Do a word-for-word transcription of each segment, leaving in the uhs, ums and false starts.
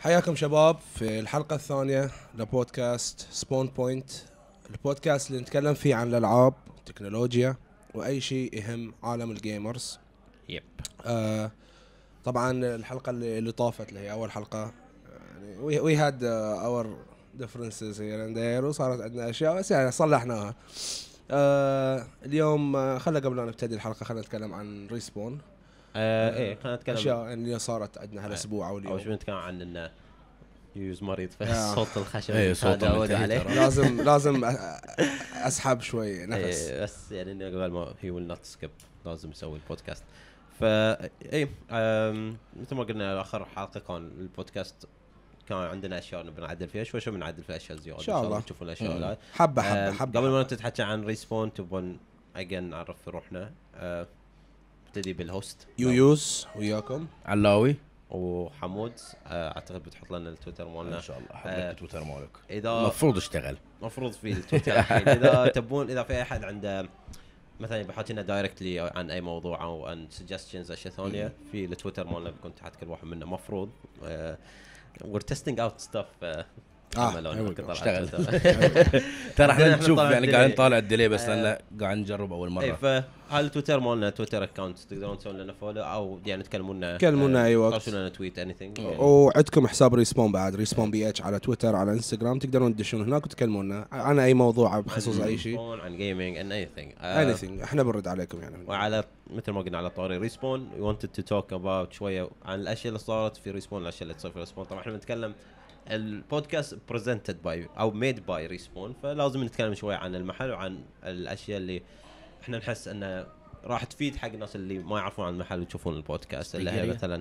حياكم شباب في الحلقة الثانية لبودكاست سبون بوينت، البودكاست اللي نتكلم فيه عن الألعاب، التكنولوجيا وأي شيء يهم عالم الجيمرز. يب آه طبعا الحلقة اللي, اللي طافت اللي هي أول حلقة، يعني we, we had uh, our differences here and there وصارت عندنا أشياء بس يعني صلحناها. آه اليوم آه خلنا قبل أن نبتدي الحلقة خلنا نتكلم عن ريسبون. آه ايه خلينا نتكلم أشياء اللي صارت عندنا هالأسبوع أو اليوم. اول شيء نتكلم عن انه يوز مريض آه. فصوت الخشب ايه صوت عليه لازم لازم اسحب شوي نفس. إيه بس يعني انه قبل ما هي ويل نوت سكيب لازم نسوي البودكاست. فا ايه مثل ما قلنا اخر حلقه كان البودكاست كان عندنا اشياء نبي نعدل فيها شوي شوي بنعدل فيها اشياء زياده ان شاء الله تشوفون الاشياء لا حبه حبه حبه قبل ما تتحكى عن ريسبون تبون اجين نعرف روحنا. أه ابتدي بالهوست يويوز وياكم علاوي وحمود. أه اعتقد بتحط لنا التويتر مالنا ان شاء الله. حط آه لك تويتر مالك اذا المفروض اشتغل مفروض في التويتر الحين اذا تبون اذا في احد عنده مثلا يبحث لنا دايركتلي عن اي موضوع او عن سجستشنز اشياء ثانيه في التويتر مالنا بكون تحت كل واحد منا مفروض. وير تيستينج اوت ستاف اه اشتغل ترى احنا نشوف يعني قاعد نطالع الديلي بس لان قاعد نجرب اول مره. اي فهذا التويتر مالنا تويتر اكونت تقدرون تسوون لنا فولو او يعني تكلمونا كلمونا اي وقت ترسلوا لنا تويت اني ثينج. وعندكم حساب ريسبون بعد ريسبون بي اتش على تويتر على انستغرام تقدرون تدشون هناك وتكلمونا عن اي موضوع بخصوص اي شيء عن جيمنج ان اي ثينج اني ثينج احنا بنرد عليكم يعني. وعلى مثل ما قلنا على طاري ريسبون وي wanted to talk about شويه عن الاشياء اللي صارت في ريسبون الاشياء اللي تصير في ريسبون. طبعا احنا بنتكلم البودكاست بريزنتد باي او ميد باي ريسبون فلازم نتكلم شويه عن المحل وعن الاشياء اللي احنا نحس انه راح تفيد حق الناس اللي ما يعرفون عن المحل ويشوفون البودكاست اللي هي مثلا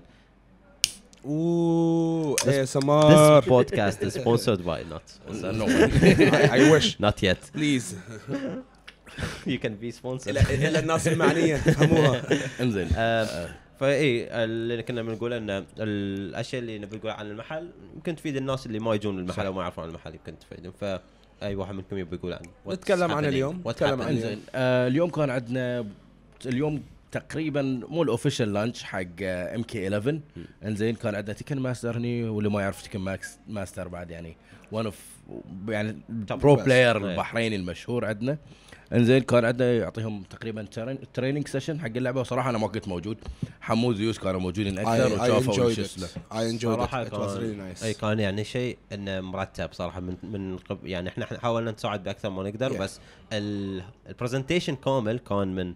اوه اس ام ار. This podcast is sponsored by not no I wish not yet please you can be sponsored الا الناس المعنيه تفهموها. انزين فاي اللي كنا بنقول ان الاشياء اللي نبي نقول عن المحل يمكن تفيد الناس اللي ما يجون المحل او ما يعرفون عن المحل يمكن تفيدهم. فاي واحد منكم يبي يقول عنه نتكلم عن اليوم نتكلم عن اليوم. آه اليوم كان عندنا اليوم تقريبا مو الاوفيشال لانش حق ام كي إحدى عشر. انزين كان عندنا تيكن ماستر هني واللي ما يعرف تيكن ماكس ماستر بعد يعني ون اوف يعني برو بلاير البحريني المشهور عندنا. انزين كان عندنا يعطيهم تقريبا تريننج سيشن حق اللعبه وصراحه انا ما كنت موجود. حمود ويوس كانوا موجودين اكثر وشافوا ايش اسمه اي انجويد ات. اي كان يعني شيء انه مرتب صراحه من من يعني احنا حاولنا نساعد باكثر ما نقدر yeah. بس البرزنتيشن كامل كان من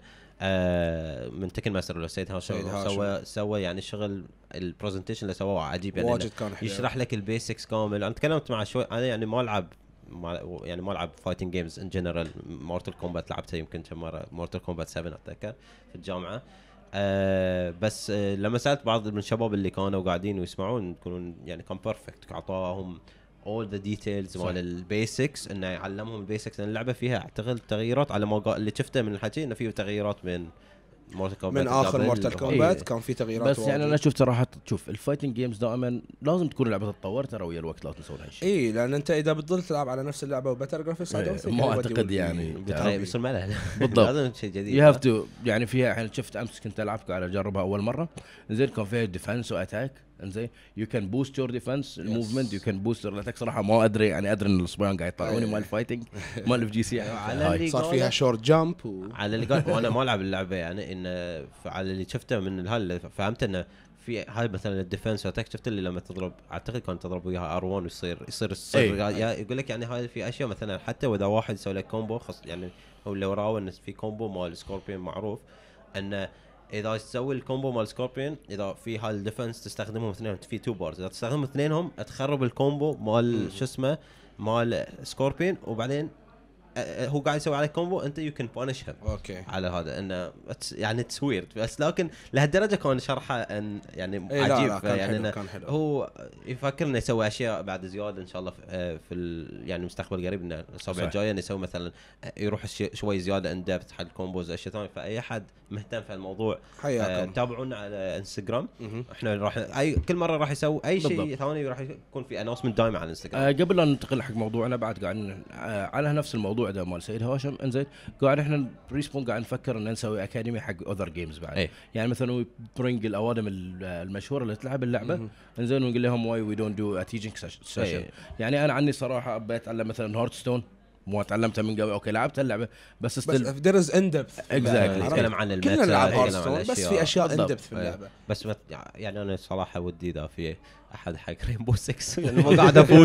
آه من تكن ماستر ولا سيد هاشم سوى سوى يعني شغل البرزنتيشن اللي سووه عجيب يعني يشرح لك البيسكس كامل. انا تكلمت مع شوي انا يعني ما العب يعني ما العب فايتنج جيمز ان جنرال. مورتال كومبات لعبتها يمكن كم مره مورتال كومبات سبعة اتذكر في الجامعه. أه بس أه لما سالت بعض من الشباب اللي كانوا قاعدين ويسمعون يكونون يعني كان بيرفكت اعطاهم all the details مال البيسكس انه يعلمهم البيسكس. اللعبه فيها اعتقد تغييرات على ما اللي شفته من الحكي انه فيه تغييرات من من اخر مورتال كومبات إيه. كان في تغييرات بس يعني انا شفت راح تشوف الفايتنج جيمز دائما لازم تكون اللعبه تتطور ترى ويا الوقت لا تنسون هالشيء. اي لان انت اذا بتضل تلعب على نفس اللعبه وبتر جرافيكس إيه. ما اعتقد يعني بس الملل بالضبط لازم شيء جديد. يو هاف تو يعني فيها الحين شفت امس كنت العب قاعد اجربها اول مره. زين كان فيها ديفنس واتاك انزين يو كان بوست يور ديفنس الموفمنت يو كان بوست الاتاك. صراحه ما ادري يعني ادري ان الصبيان قاعد يطلعوني مال الفايتنج مال اف جي سي صار فيها شورت جامب و... على اللي قال وانا ما العب اللعبه يعني ان على اللي شفته من هال فهمت انه في هاي مثلا الديفنس واتاك شفت اللي لما تضرب اعتقد كان تضرب وياها ار واحد ويصير يصير الصير يقول لك يعني هاي في اشياء مثلا حتى واذا واحد يسوي لك كومبو خص يعني هو اللي وراه ان في كومبو مال سكوربيون معروف انه اذا تسوي الكومبو مال سكوربيون اذا في هالديفنس تستخدمهم اثنين في تو بارز اذا تستخدمهم اثنينهم تخرب الكومبو مال شو اسمه مال سكوربيون وبعدين هو قاعد يسوي عليك كومبو انت يو كان بانش هيم اوكي على هذا انه يعني تسوير بس لكن لهالدرجه كان شرحه ان يعني إيه عجيب لا لا يعني إنه هو يفكر انه يسوي اشياء بعد زياده ان شاء الله في, في يعني المستقبل القريب انه الاسابيع الجايه انه يسوي مثلا يروح شوي زياده ان ديبث حق الكومبوز اشياء ثانيه. فاي احد مهتم في الموضوع آه تابعونا على انستغرام. احنا راح اي كل مره راح يسوي اي شيء ثاني راح يكون في اناونسمنت دائما على انستغرام. آه قبل لا ننتقل حق موضوعنا بعد قاعدين آه على نفس الموضوع الموضوع ده مال سيد هاشم انزين قاعد احنا ريسبون قاعد نفكر ان نسوي اكاديمي حق اوذر جيمز بعد أي. يعني مثلا برينج الاوادم المشهوره اللي تلعب اللعبه انزين ونقول لهم واي وي دونت دو ا تيجينج سيشن يعني انا عني صراحه بتعلم مثلا هارتستون مو تعلمتها من قبل اوكي لعبت اللعبه بس بس ستيل درز ان دبث Exactly. نتكلم عن الميتا كلنا نلعب نتكلم عن هارتستون بس الأشياء. في اشياء ان بالضبط. دبث في اللعبه بس مت... يعني انا صراحه ودي اذا في احد حق رينبو ستة لانه ما قاعد افوز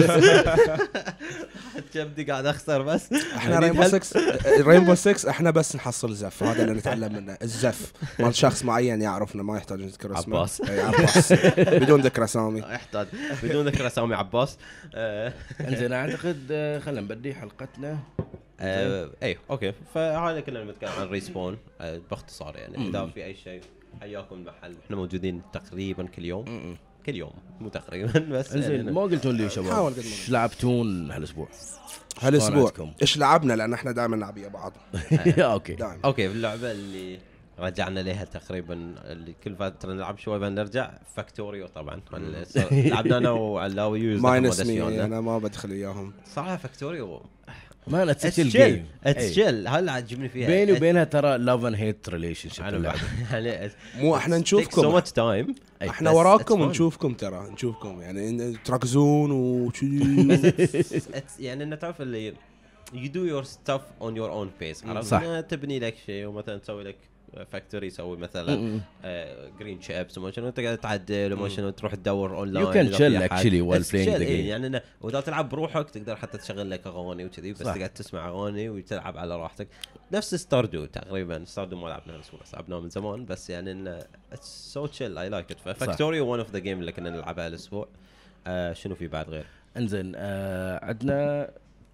جبدي قاعد اخسر بس احنا رينبو ستة رينبو ستة احنا بس نحصل زف هذا اللي نتعلم منه الزف مال شخص معين يعرفنا ما يحتاج نذكر اسمه عباس. اي عباس بدون ذكر اسامي يحتاج بدون ذكر اسامي عباس آه، انزين اعتقد آه، خلينا نبدي حلقتنا آه، اي اوكي فهذا كنا نتكلم عن ريسبون آه، باختصار يعني اذا في اي شيء حياكم المحل احنا موجودين تقريبا كل يوم كل يوم مو تقريبا بس انزين يعني ما قلتون لي حاول شباب قد ما ايش لعبتون هالاسبوع هالاسبوع عندكم؟ ايش لعبنا لان احنا دائما نلعب ويا بعض اوكي دائما اوكي اللعبه اللي رجعنا لها تقريبا اللي كل فتره نلعب شوي بنرجع فاكتوريو طبعا لعبنا انا وعلاوي يوز ماينس مي انا ما بدخل اياهم صراحه فاكتوريو ما انا تسجل اتس جيم اتس شيل هلا عجبني فيها بيني وبينها ترى لاف اند هيت ريليشن شيب انا يعني مو احنا سو نشوفكم ماتش تايم احنا وراكم ونشوفكم ترى نشوفكم يعني تركزون وشي يعني انت تعرف اللي you do your stuff on your own pace عرفت صح. ما تبني لك شيء ومثلا تسوي لك فاكتوري يسوي مثلا جرين شيبس وما شنو تقعد تعدل وما شنو تروح تدور اونلاين You can chill actually while playing the game. يعني إنه واذا تلعب بروحك تقدر حتى تشغل لك اغاني وكذي بس صح. تقعد تسمع اغاني وتلعب على راحتك نفس ستاردو تقريبا ستاردو ما لعبنا بس لعبناه من زمان بس يعني انه سو تشيل اي لايك ات فاكتوري ون اوف ذا جيم اللي كنا نلعبها الاسبوع آه شنو في بعد غير انزين آه عندنا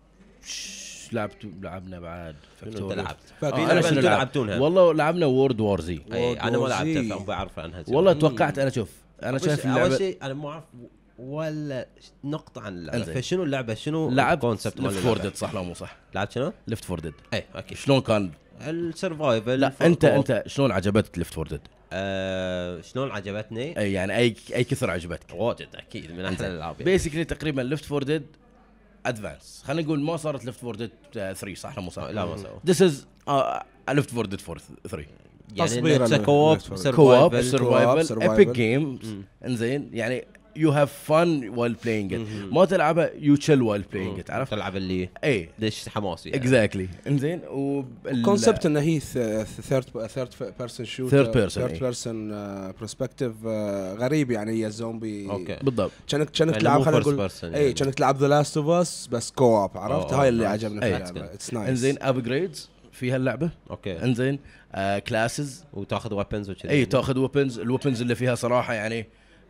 لعبت لعبنا بعد شنو انت فاكتوريو. لعبت آه، في أنا لعبه شنو انتم لعبت؟ لعبتونها والله لعبنا وورد وور زي اي انا ما War Z. لعبتها فبعرف عنها والله توقعت انا شوف انا شايف اول اللعبه شيء انا مو اعرف ولا نقطه عن اللعبه انزين. فشنو اللعبه شنو لعبت الكونسبت مال ليفت فور اللعبة؟ ديد صح لا مو صح لعبت شنو ليفت فور ديد اي اكيد شلون كان السرفايفل لا انت انت شلون عجبتك ليفت فور ديد آه شلون عجبتني اي يعني اي اي كثر عجبتك واجد اكيد من احسن الالعاب يعني. بيسكلي تقريبا ليفت فور ديد ادفانس خلينا نقول ما صارت ليفت فور ديد ثري صح لا مو صح لا ما سووا ذس از ليفت فور ديد فور ثري يعني تصبير انك أنا كوب Left four Dead. كواب سرفايفل سرفايفل survival. ايبك جيمز انزين يعني يو هاف فن وايل بلاينج ات ما تلعبها يو تشيل وايل بلاينج ات عرفت تلعب اللي اي ليش حماسي يعني. اكزاكتلي انزين الكونسبت انه هي ثيرد ثيرد بيرسون شوت Third person، ثيرد إيه. بيرسون برسبكتيف غريب يعني هي الزومبي اوكي بالضبط كانك كانك يعني تلعب مو خلينا first نقول person اي يعني. كانك تلعب ذا لاست اوف اس بس كواب عرفت أوه، هاي اللي nice. عجبنا في إيه. اللعبه اتس نايس انزين ابجريدز في هاللعبه اوكي انزين كلاسز وتاخذ ويبنز وكذي اي تاخذ ويبنز الويبنز اللي فيها صراحه يعني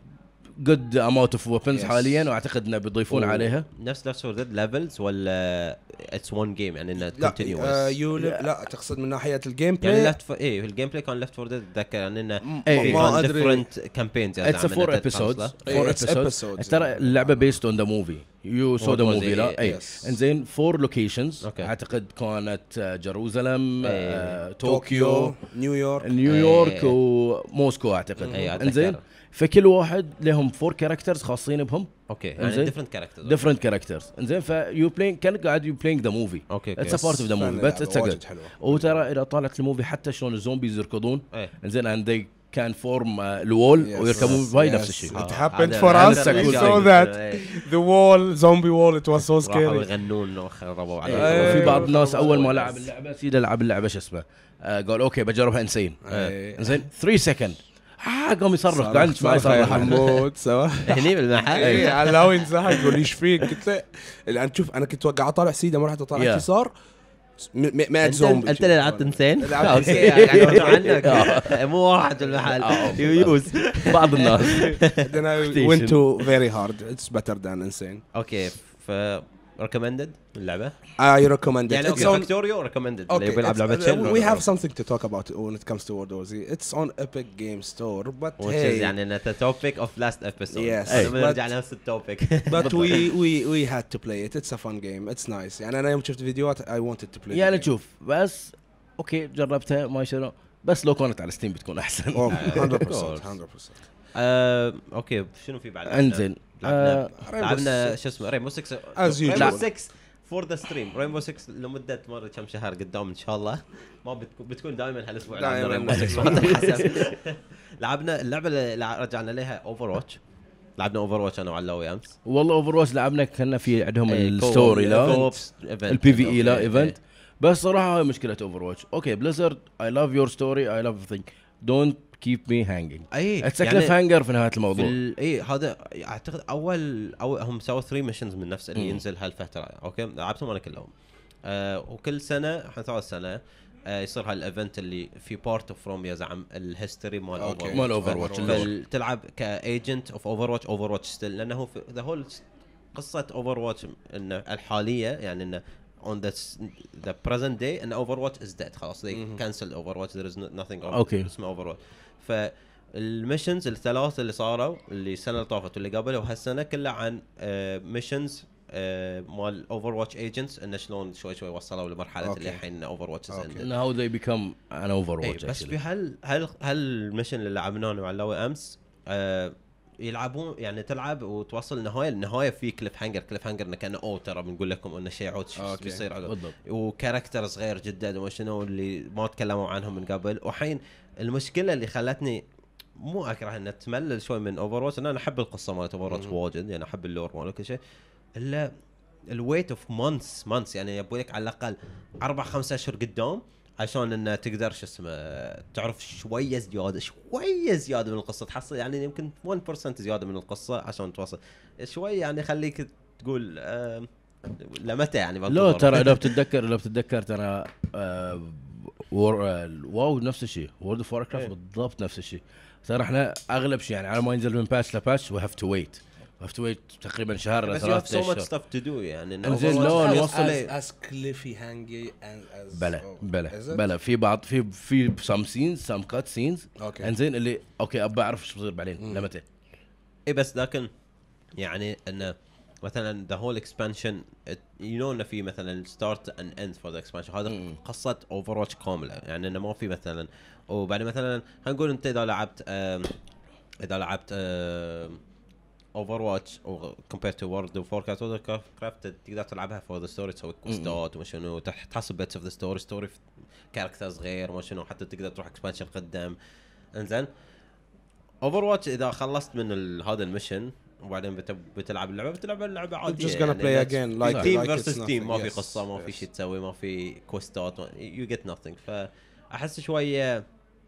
جود اماونت اوف ويبنز Yes. حاليا واعتقد انه بيضيفون و- عليها نفس نفس ديد ليفلز ولا اتس وان جيم يعني انه لا كونتينيوس آه، يو لا تقصد من ناحيه الجيم يعني بلاي لفت ايه الجيم بلاي كان لفت فور ديد اتذكر يعني انه إيه. ما ادري ديفرنت كامبينز اتس فور ابيسودز إيه، فور it's ابيسودز episodes. ترى اللعبه بيست اون ذا موفي يو سو ذا What was موفي it? لا اي Yes. انزين فور لوكيشنز Okay. اعتقد كانت آه، جيروزالم إيه. آه، طوكيو طوكيو نيويورك نيويورك إيه. وموسكو اعتقد إيه، أتذكر. انزين فكل واحد لهم فور كاركترز خاصين بهم اوكي يعني إنزين. ديفرنت كاركترز ديفرنت كاركترز انزين فيو بلاينج كان قاعد يو بلاينج ذا موفي اوكي اتس ا بارت اوف ذا موفي بس اتس ا جود وترى اذا طالعت الموفي حتى شلون الزومبيز يركضون ايه انزين اند ذي كان فورم الوول Yes. ويركبون Yes. باي Yes. نفس الشيء It آه، happened هذا- for هذا us. اللي We قاعد saw that. يقول، إيه. The wall zombie wall it was so راحوا scary يغنون وخربوا إيه، عليه في بعض الناس اول ما Yes. لعب اللعبه سيده لعب اللعبه شو اسمه آه، قال اوكي بجربها انسين إيه. انزين ثري سكند اه قام يصرخ صرخ- قاعد ما صرخ يا يصرخ حمود سوا هني بالمحل اي علاوي انزعج يقول ايش فيك قلت له الان شوف انا كنت قاعد اطالع سيده ما رحت اطالع Yeah. يسار مئة انت زومبي انت اللي لعبت انسين لعبت اوكي إنسين. يعني غصب عنك مو واحد بالمحل آه. يوز بعض الناس then I went to very hard it's better than insane اوكي ف ريكومندد اللعبه I recommend it يعني it's اوكي on فاكتوريو ريكومندد Okay, اللي بيلعب it's- لعبه uh, تشيل we have something to talk about when it comes to World War Z. It's on Epic Game Store, but which hey, is يعني انه توبيك اوف لاست ابيسود Yes. انا But- بنرجع لنفس التوبيك but we we we had to play it. It's a fun game. It's nice. يعني أنا يوم شفت فيديوهات I wanted to play. يعني the game. شوف بس اوكي جربتها ما شنو بس لو كانت على ستيم بتكون احسن Oh, one hundred percent, course. one hundred percent. آه، اوكي شنو في بعد انزين لعبنا Rainbow لعبنا Six. شو اسمه ريمبو ستة As usual. ريمبو ستة فور ذا ستريم رينبو ستة لمده مره كم شهر قدام ان شاء الله ما بتكون بتكون دائما هالاسبوع لعبنا رينبو ستة. لعبنا اللعبه اللي رجعنا لها اوفر واتش. لعبنا اوفر واتش انا وعلاوي امس. والله اوفر واتش لعبنا كنا في عندهم الستوري لا البي في اي لا ايفنت. بس صراحه هاي مشكله اوفر واتش. اوكي بليزرد اي لاف يور ستوري اي لاف everything دونت كيب مي هانجينج. اي اتس كليف هانجر في نهايه الموضوع. اي هذا اعتقد اول او هم سووا ثلاثة ميشنز من نفس اللي م. ينزل هالفتره. اوكي لعبتهم انا كلهم. آه وكل سنه احنا ثلاث سنه آه يصير هالايفنت اللي في بارت اوف فروم يزعم الهيستوري مال اوفر مال اوفر واتش تلعب كايجنت اوف اوفر واتش اوفر واتش ستيل لانه ذا هول قصه اوفر واتش ان الحاليه يعني انه on the the present day and Overwatch is dead خلاص they mm-hmm. cancelled Overwatch there is nothing okay. اسمه Overwatch. فالميشنز الثلاث اللي صاروا اللي السنه اللي طافت واللي قبل وهالسنه كلها عن ميشنز uh, uh, مال Overwatch agents انه شلون شوي شوي وصلوا لمرحله okay. اللي الحين Overwatch is ended. and how they become an Overwatch. بس في هال هال هالميشن اللي لعبناه وعلاوي امس uh, يلعبون يعني تلعب وتوصل النهايه النهايه في كليف هانجر كليف هانجر انه كانه او ترى بنقول لكم انه شيء عود بيصير عقب وكاركتر صغير جدا وشنو اللي ما تكلموا عنهم من قبل. وحين المشكله اللي خلتني مو اكره ان تملل شوي من اوفر واتش. انا احب القصه مالت اوفر واتش واجد يعني احب اللور مال كل شيء الا الويت اوف مانثs مانثs يعني يبغى لك على الاقل اربع خمسة اشهر قدام عشان انه تقدر شو اسمه تعرف شويه زياده شويه زياده من القصه تحصل يعني يمكن واحد بالمية زياده من القصه عشان توصل شوي يعني خليك تقول آه لمتى يعني. لا ترى لو بتتذكر لو بتتذكر ترى آه وور آه واو نفس الشيء وورد اوف واركرافت بالضبط نفس الشيء. ترى احنا اغلب شيء يعني على ما ينزل من باتش لباتش وي هاف تو ويت وي تو ويت تقريبا شهر ولا ثلاث اشهر. بس ستاف تو دو يعني انزين لو نوصل اس كليفي هانجي از بلا بلا بلا في بعض في في سام سينز سام كات سينز انزين اللي اوكي ابى اعرف ايش بيصير بعدين لمتى. اي بس لكن يعني انه مثلا the whole expansion you know انه في مثلا start and end for the expansion هذا م- قصه Overwatch كامله يعني انه ما في مثلا وبعد مثلا هنقول انت اذا لعبت اذا لعبت Overwatch او compared to World of Warcraft و Warcraft تقدر تلعبها for the story تسوي كوستات وشنو تحسب bits of the story story كاركترز غير ما شنو حتى تقدر تروح expansion قدام. انزين Overwatch اذا خلصت من هذا الميشن وبعدين بتلعب اللعبه بتلعب اللعبه عاديه just gonna play again like team versus team ما في قصه ما في شيء تسوي ما في كوستات you get nothing. فاحس شويه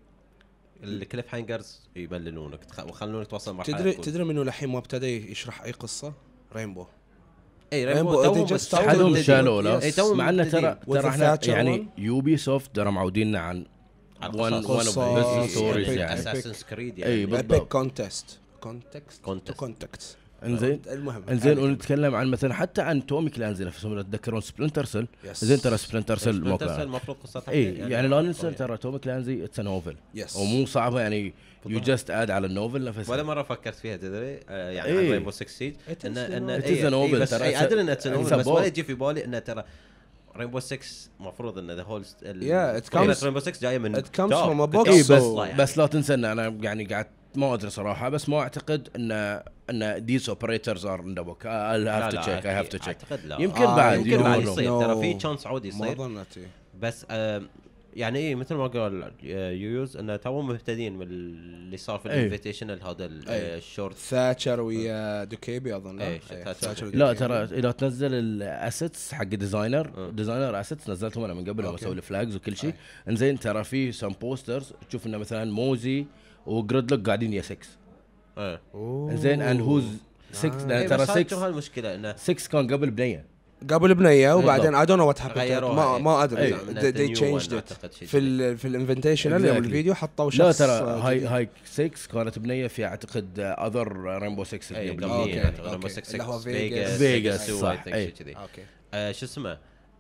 الكليف هانجرز يبللونك ويخلونك توصل مرحله. تدري تدري منو الحين ما ابتدى يشرح اي قصه رينبو. اي رينبو تو حدهم شالوا لا مع انه ترى ترى احنا يعني يوبي سوفت ترى معوديننا عن وان وان اوف ستوريز يعني اساسنز كريد يعني اي بالضبط كونتست كونتكست كونتكست انزين المهم انزين ونتكلم عن مثلا حتى عن تومي كلانزي نفسهم تتذكرون سبلنتر سيل زين ترى سبلنتر سيل موقع المفروض قصتها اي يعني, يعني لا ننسى ترى تومي كلانزي اتس نوفل ومو صعبه يعني يو جاست اد على النوفل نفسها. ولا مره فكرت فيها تدري آه يعني عن رينبو سيكس سيج ان ان اتس نوفل بس ادري ان اتس نوفل بس ولا يجي في بالي ان ترى رينبو سيكس مفروض ان ذا هول يا ات كامز رينبو سيكس جايه من ات كامز فروم ا بوكس بس بس لا تنسى ان انا يعني قاعد ما ادري صراحه بس ما اعتقد ان ان these operators are in the book I'll have to check I have to check يمكن آه بعد يمكن بعد يصير ترى في تشانس عودي يصير ما ظنيتي بس آه يعني ايه مثل ما قال يويوز انه تو مبتدين من اللي صار في الانفيتيشنال هذا الشورت ثاتشر ويا دوكيبي اظن ايه لا ترى اذا تنزل الاسيتس حق ديزاينر ديزاينر اسيتس نزلتهم انا من قبل ما اسوي الفلاجز وكل شيء انزين ترى في سم بوسترز تشوف انه مثلا موزي وجريدلوك قاعدين يا ستة ايه زين اند هوز ستة ترى ستة شو هالمشكله انه ستة كان قبل بنيه قبل بنيه وبعدين اي دونت نو وات هابند ما ما ادري أيه. دي تشينجد في ال في الانفنتيشن اللي الفيديو حطوا شخص لا ترى هاي هاي ستة كانت بنيه في اعتقد اذر رينبو ستة اللي قبل رينبو ستة اللي هو فيجاس فيجاس صح كذي اوكي شو اسمه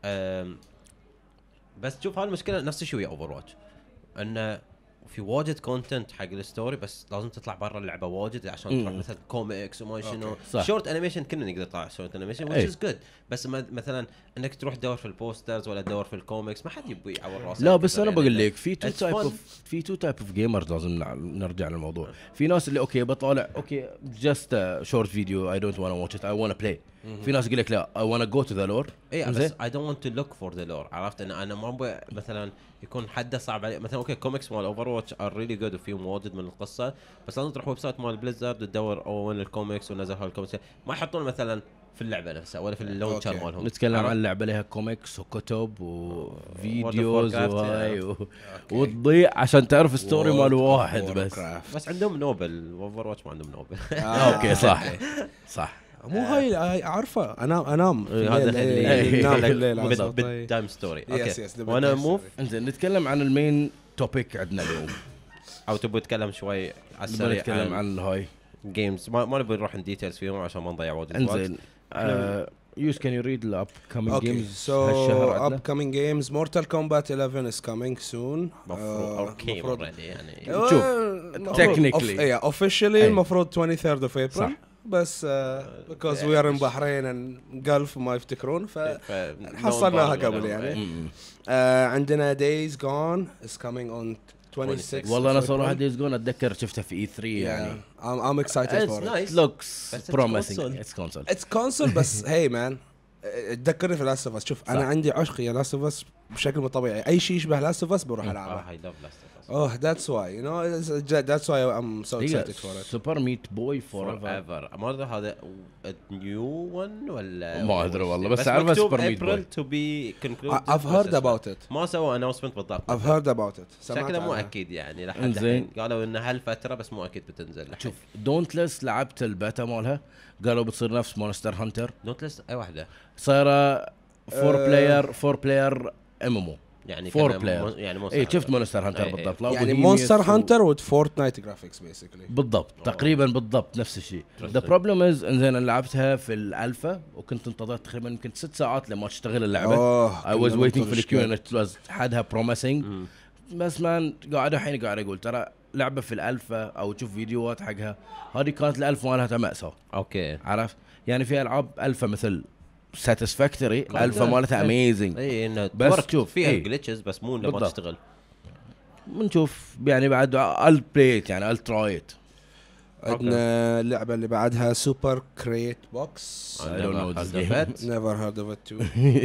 بس شوف هالمشكله نفس الشيء ويا اوفر واتش انه في واجد كونتنت حق الستوري بس لازم تطلع برا اللعبه واجد عشان تروح مثلا كوميكس وما شنو شورت انيميشن كنا نقدر نطلع شورت انيميشن which is good بس مثلا انك تروح تدور في البوسترز ولا تدور في الكوميكس ما حد يبي يعور راسه. لا بس انا بقول لك في تو تايب اوف في تو تايب اوف جيمرز لازم نرجع للموضوع. في ناس اللي اوكي بطالع اوكي جاست شورت فيديو اي دونت وانا واتش ات اي وانا بلاي في ناس يقول لك لا I wanna go to the lore. اي بس I don't want to look for the lore. عرفت ان انا ما ابغى مثلا يكون حده صعب علي. مثلا اوكي كوميكس مال اوفر واتش ار ريلي جود وفيهم واجد من القصه، بس لازم تروح ويب سايت مال بليزرد وتدور او وين الكوميكس ونزل هالكوميكس، ما يحطون مثلا في اللعبه نفسها ولا في اللونشر مالهم. نتكلم عن اللعبه لها كوميكس وكتب وفيديوز وهاي و... وتضيع عشان تعرف ستوري مال واحد بس. بس عندهم نوبل، اوفر واتش ما عندهم نوبل. اوكي صح صح. مو هاي اعرفه انا انام هذا اللي انام بالليل بالتايم ستوري. اوكي وانا موف. انزين نتكلم عن المين توبيك عندنا اليوم، او تبغى نتكلم شوي على السريع نتكلم عن الهاي جيمز. ما ما نبي نروح ديتيلز فيهم عشان ما نضيع وقت. انزين يوز كان يو ريد الاب كامينج جيمز سو اب كامينج جيمز مورتال كومبات إحداشر is coming soon. المفروض يعني شوف تكنيكلي اي اوفيشلي المفروض twenty-third of April، بس because we are in Bahrain and Gulf ما يفتكرون فحصلناها قبل يعني. عندنا Days Gone is coming on twenty-sixth. والله انا صراحه Days Gone اتذكر شفتها في إي ثري يعني. I'm I'm excited for it. It looks promising. It's console. It's console بس hey man تذكرني في لاست اوف اس. شوف انا عندي عشق يا لاست اوف اس بشكل مو طبيعي، اي شيء يشبه لاست اوف اس بروح العبه. Oh, that's why you know that's why I'm so excited for it. Super Meat Boy Forever. Forever. ما ادري هذا new one ولا ما ادري والله، بس اعرف Super Meat Boy. April to be concluded. I've heard about it. ما سووا announcement بالضبط. I've heard about it. شكله مو اكيد يعني لحد الحين قالوا ان هالفتره بس مو اكيد بتنزل. شوف دونتلس لعبت البيتا مالها قالوا بتصير نفس مونستر هانتر. دونتلس اي واحده صايره فور بلاير فور بلاير ام ام او يعني فور بلاير يعني مو اي شفت مونستر هانتر بالضبط. يعني مونستر هانتر وذ فورتنايت جرافيكس بيسكلي بالضبط تقريبا بالضبط نفس الشيء. ذا بروبلم از انزين انا لعبتها في الالفا وكنت انتظرت تقريبا يمكن ست ساعات لما تشتغل اللعبه. اي واز ويتنج في الكيو ان ات واز حدها بروميسنج، بس مان قاعد الحين قاعد اقول ترى لعبه في الالفا او تشوف فيديوهات حقها هذه كانت الالفا مالها مأساة. اوكي عرفت يعني في العاب الفا مثل ساتسفاكتوري الفا مالتها اميزنج اي انه بس تشوف فيها جلitches بس مو لما تشتغل. بنشوف يعني بعد البلايت يعني الترايت. عندنا اللعبه اللي بعدها سوبر كريت بوكس. I don't know this game. Never heard of it too.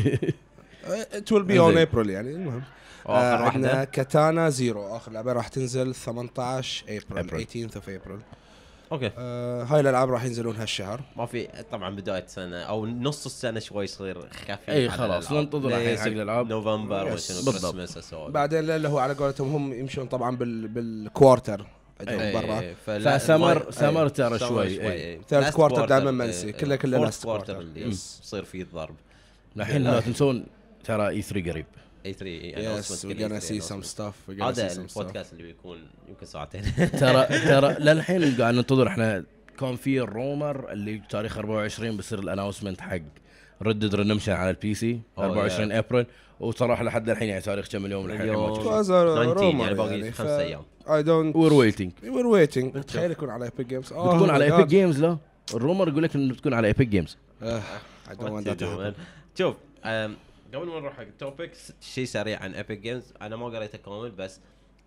It will be on April يعني. المهم عندنا كاتانا زيرو اخر لعبه راح تنزل ثمانية عشر ابريل eighteenth of April. اوكي آه هاي الالعاب راح ينزلون هالشهر. ما في طبعا بدايه سنه او نص السنه شوي يصير خفيف. اي خلاص ننتظر الحين حق الالعاب نوفمبر وكريسماس. بعدين اللي هو على قولتهم هم يمشون طبعا بال بالكوارتر برا. فسمر سمر ترى شوي ثيرد كوارتر دائما منسي كله كله لاست كوارتر اللي يصير فيه الضرب. الحين لا تنسون ترى اي ثري قريب. اي ثري yes we're gonna see some stuff. هذا البودكاست اللي بيكون يمكن ساعتين. ترى ترى للحين قاعد ننتظر احنا. كان في الرومر اللي تاريخ أربعة وعشرين بيصير الاناونسمنت حق ريد ديد ريدمشن على البي سي أربعة وعشرين ابريل، وصراحه لحد الحين يعني تاريخ كم اليوم الحين يعني باقي خمس ايام. I don't we're waiting we're waiting. تخيل يكون على ايبك جيمز. بتكون على ايبك جيمز. لا الرومر يقول لك انه بتكون على ايبك جيمز. I don't want that to happen. شوف قبل ما نروح حق التوبكس شيء سريع عن ايبك جيمز. انا ما قريته كامل بس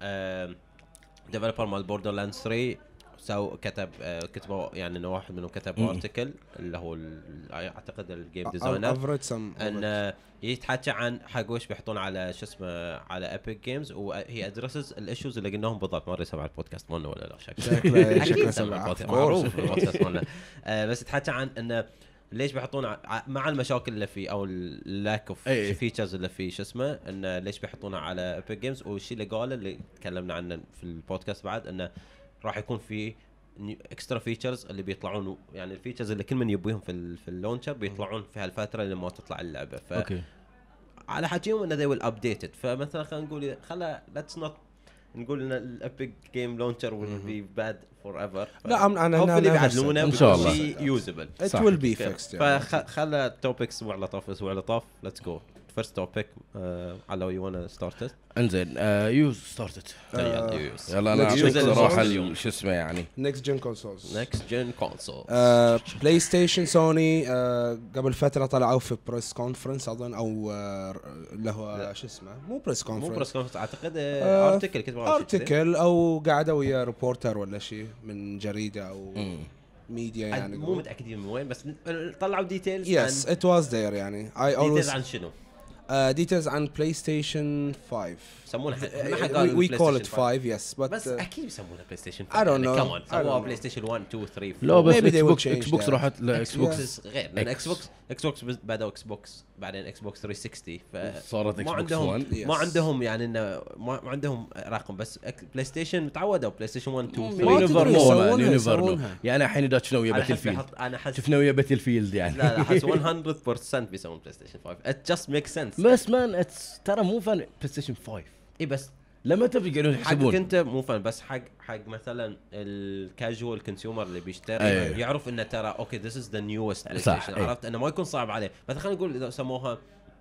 ديفلوبر مال بوردرلاندز ثري سو كتب كتبوا يعني انه واحد منهم كتب ارتكل اللي هو اعتقد الجيم ديزاينر ان يتحكى عن حق وش بيحطون على شو اسمه على ايبك جيمز وهي ادرسز الايشوز اللي قلناهم بالضبط. ما ادري سمع البودكاست مالنا ولا لا. شكله شكله سمع معروف البودكاست مالنا. بس يتحكى عن انه ليش بيحطون مع المشاكل اللي فيه او اللاك اوف فيتشرز اللي فيه شو اسمه انه ليش بيحطونها على ايبك جيمز. والشيء اللي قاله اللي تكلمنا عنه في البودكاست بعد انه راح يكون في اكسترا فيتشرز اللي بيطلعون يعني الفيتشرز اللي كل من يبيهم في في اللونشر بيطلعون في هالفتره لما تطلع اللعبه. ف اوكي على حكيهم انه they will update it. فمثلا خلينا نقول خلا let's not نقول ان الابيك جيم لونشر will be bad forever. لا انا انا اللي بعدلونه ان شاء الله يوزبل. it will be fixed. فخلى التوبكس اسبوع لطاف اسبوع لطاف. let's go first topic. على you wanna start it. انزين يو ستارتت. يلا انا Next gen صراحه consoles. شو اسمه يعني next gen consoles. next gen consoles. بلاي ستيشن سوني قبل فتره طلعوا في بريس كونفرنس اظن او اللي هو شو اسمه مو بريس كونفرنس مو بريس كونفرنس اعتقد ارتكل كتبوا ارتكل او قعدوا ويا ريبورتر ولا شيء من جريده او ميديا يعني مو متاكدين من وين بس طلعوا ديتيلز. يس ات واز ذير يعني اي اولويز عن شنو؟ ديتيلز عن بلاي ستيشن خمسة يسمونها وي كول ات خمسة يس بس اكيد يسمونها بلاي ستيشن I don't know كمان سووها بلاي ستيشن واحد اثنين ثلاثة لا بس Maybe they will اكس بوكس change اكس بوكس that. راحت لاكس بوكس غير لان اكس بوكس اكس بوكس بدأوا اكس بوكس بعدين اكس بوكس ثلاثمية وستين صارت ما اكس بوكس عندهم واحد. ما عندهم يعني انه ما عندهم رقم بس بلاي ستيشن متعودوا بلاي ستيشن واحد اثنين ما ثلاثة تدري يونيفر يسوونها- نو يونيفر نو يسوونها. يعني الحين اذا شنو ويا انا باتل حس فيلد بحط- انا حس شفنا ويا باتل فيلد يعني لا لا حس مية بالمية بيسوون بلاي ستيشن خمسة ات جاست ميك سنس. بس مان اتس ترى مو فن بلاي ستيشن خمسة اي بس لما تبي يقولون حقك يحسبون انت مو فن بس حق حق مثلا الكاجوال كونسيومر اللي بيشتري أيوه. يعرف انه ترى اوكي ذس از ذا نيوست بلاي صح، ستيشن. أي. عرفت انه ما يكون صعب عليه. مثلا خلينا نقول اذا سموها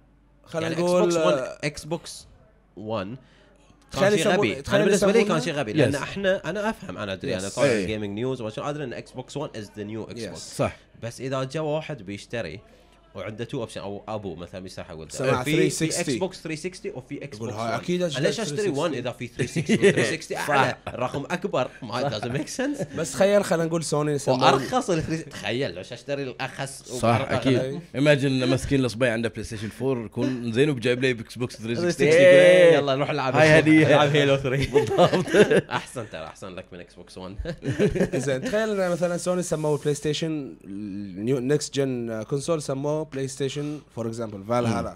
خلينا يعني نقول اكس بوكس واحد تخيل كان شيء يسمون- غبي. تخيل انا بالنسبه لي يسمونها- كان شيء غبي لان Yes. احنا انا افهم انا ادري انا Yes. طالع أي. جيمنج نيوز وشو ادري ان اكس بوكس واحد از ذا نيو اكس Yes. بوكس. صح بس اذا جاء واحد بيشتري وعنده تو اوبشن او ابو مثلا بيسحب ولده سماع في ثلاثمية وستين. اكس بوكس ثلاثمية وستين وفي اكس يقول بوكس هاي واحد. أكيد أشتري ليش اشتري ثلاثمية واحد وستين؟ اذا في ثلاثمية وستين ثلاثمية وستين اعلى الرقم اكبر ما doesn't make sense. بس تخيل خلينا نقول سوني يسمون وارخص ال- تخيل ليش اشتري الارخص صح وأغلى. اكيد ايماجن مسكين الصبي عنده بلاي ستيشن أربعة يكون زين وبجايب لي اكس بوكس ثلاثمية وستين إيه، يلا نروح نلعب هاي هدية. نلعب هيلو ثلاثة بالضبط. احسن ترى احسن لك من اكس بوكس واحد. زين تخيل ان مثلا سوني سموه بلاي ستيشن نيكست جن كونسول سموه بلاي ستيشن فور اكزامبل فالهالا.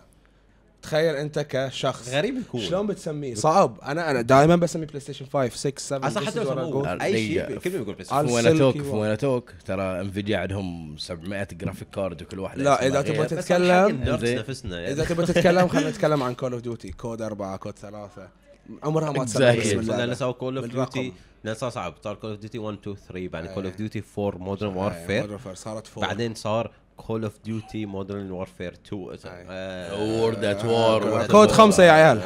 تخيل انت كشخص غريب يكون شلون بتسميه؟ صعب. انا انا دائما بسمي بلاي ستيشن خمسة ستة سبعة. اصلا حتى لو سموه اي شيء كل يقول بلاي على في وين توك السلكي في وين توك ترى انفيديا عندهم سبعمية جرافيك كارد وكل واحده لا، اسمها إذا غير. تبغى تتكلم نفسنا نفسنا يعني. اذا تبغى تتكلم خلينا نتكلم عن كول اوف ديوتي كود أربعة كود ثلاثة عمرها ما تسمى Exactly. باسم لان اللعبة. سووا كول اوف بالرقم. ديوتي لان صار صعب. صار كول اوف ديوتي واحد اثنين ثلاثة بعدين كول اوف أي. ديوتي أربعة مودرن أي، وارفير Modern Warfare صارت فور. بعدين صار كول اوف ديوتي مودرن وارفير اثنين. وورد ذات وور كود خمسة يا عيال.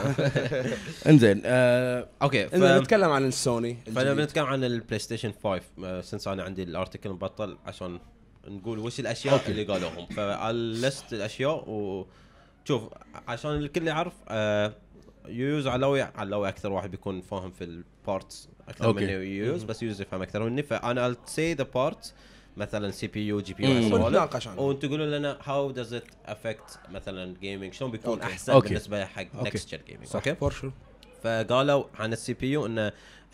انزين آه، اوكي إذا نتكلم عن السوني فانا الجديد. بنتكلم عن البلاي ستيشن خمسة سنس انا عندي الارتكل مبطل عشان نقول وش الاشياء أوكي. اللي قالوهم. فالست الاشياء وشوف عشان الكل يعرف آه يوز علوي علوي اكثر واحد بيكون فاهم في البارتس اكثر أوكي. مني يوز بس يوز يفهم اكثر مني. فانا I'll say the parts مثلا سي بي يو جي بي مم. يو ونتناقش عنه. وانتم تقولوا لنا هاو داز ات افكت مثلا جيمنج شلون بيكون أوكي. احسن أوكي. بالنسبه حق أوكي. نكست جن جيمنج. صح اوكي فور شو. فقالوا عن السي بي يو ان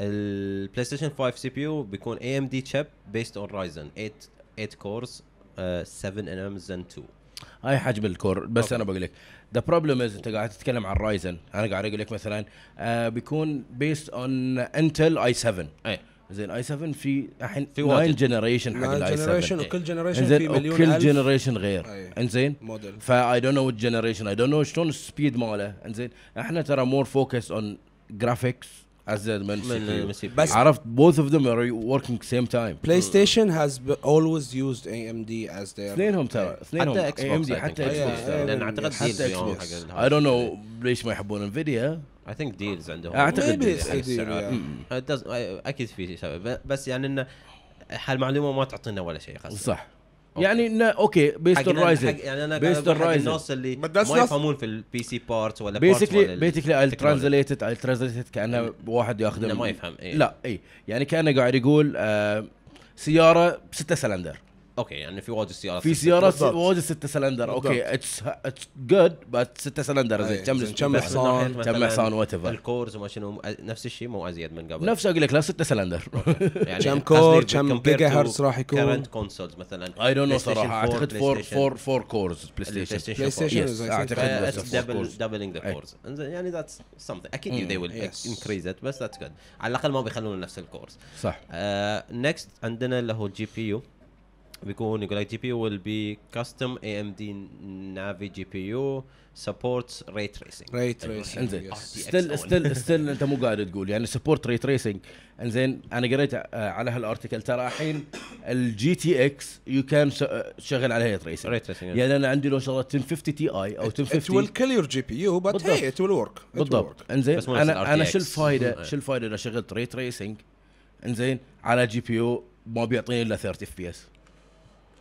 البلاي ستيشن خمسة سي بي يو بيكون اي ام دي تشيب بيست اون رايزن ثمانية كورز سبعة ان ام زن اثنين. هاي حجم الكور بس أوكي. انا بقول لك ذا بروبلم از انت قاعد تتكلم عن رايزن انا قاعد اقول لك مثلا آه بيكون بيست اون انتل اي سبعة اي زين اي سبعة في الحين في تسعة واجد. جنريشن حق الاي جنريشن سبعة وكل جنريشن في انزين مليون وكل ألف جنريشن غير أي. انزين موديل. فاي دونت نو وات جنريشن اي دونت نو شلون السبيد ماله انزين احنا ترى مور فوكس اون جرافيكس ازيد من من سي بس بس- عرفت both of them are working same time بلاي ستيشن has be- always used A M D as their اثنينهم ترى اثنينهم حتى اكس إيه إم بوكس دي حتى اكس أي- بوكس أي- ترى. لان اعتقد حتى ديل اليوم Xbox. حق I don't know ليش ما يحبون انفيديا اي ثينك ديلز عندهم أعتقد Maybe deals. it's a deal, yeah. It does- اكيد في سبب بس يعني انه هالمعلومه ما تعطينا ولا شيء خاصه صح يعني إنه اوكي بيست اون رايزن يعني انا Based قاعد on أقول حق Ryzen. الناس اللي But that's ما not- يفهمون في البي سي بارتس ولا parts بيسكلي ولا بيسكلي اي التكنولوجي. ترانزليتد اي ترانزليتد كانه واحد ياخذ إنه ما يفهم، إيه. لا اي يعني كانه قاعد يقول آه سياره ستة سلندر اوكي يعني في واجد سيارات في سيارات بالضبط. واجد ستة سلندر اوكي بالضبط. اتس اتس جود بس ستة سلندر زين أي، كم زين، كم بس بس حصان، من ناحية كم مثلاً حصان وات ايفر الكورز وما شنو نفس الشيء مو ازيد من قبل نفس اقول لك لا ستة سلندر يعني كم قصدي كور، كم compared جيجا to هرتز راح يكون. current consoles مثلا اي دونت نو PlayStation صراحه four, اعتقد فور PlayStation. فور فور كورز بلاي ستيشن بلاي ستيشن Yes, is, I think, أعتقد five. بس اتس four دبل cores. دبلينج ذا أي. كورز يعني ذاتس something اكيد Mm. they will Yes. increase it بس that's good على الاقل ما بيخلون نفس الكورز. صح نكست عندنا اللي هو الجي بي يو بيكون يقول لك جي بي يو will be custom A M D Navi جي بي يو supports ray tracing. ري تريسنج. انزين yes. ستيل ستيل ستيل انت مو قاعد تقول يعني سبورت ري تريسنج انزين انا قريت آه، على هالارتيكل ترى الحين الجي تي اكس يو كان شغل عليها تريسنج ray tracing يعني انا عندي لو شغله عشرة خمسين تي اي او It will عشرة خمسين kill your جي بي يو but بالضبط. hey it will work. It will بالضبط work. انزين بس مو نفس انا انا ال شو R T X. الفائده مم. شو الفائده اذا شغلت ري تريسنج انزين على جي بي يو ما بيعطيني الا ثلاثين اف بي اس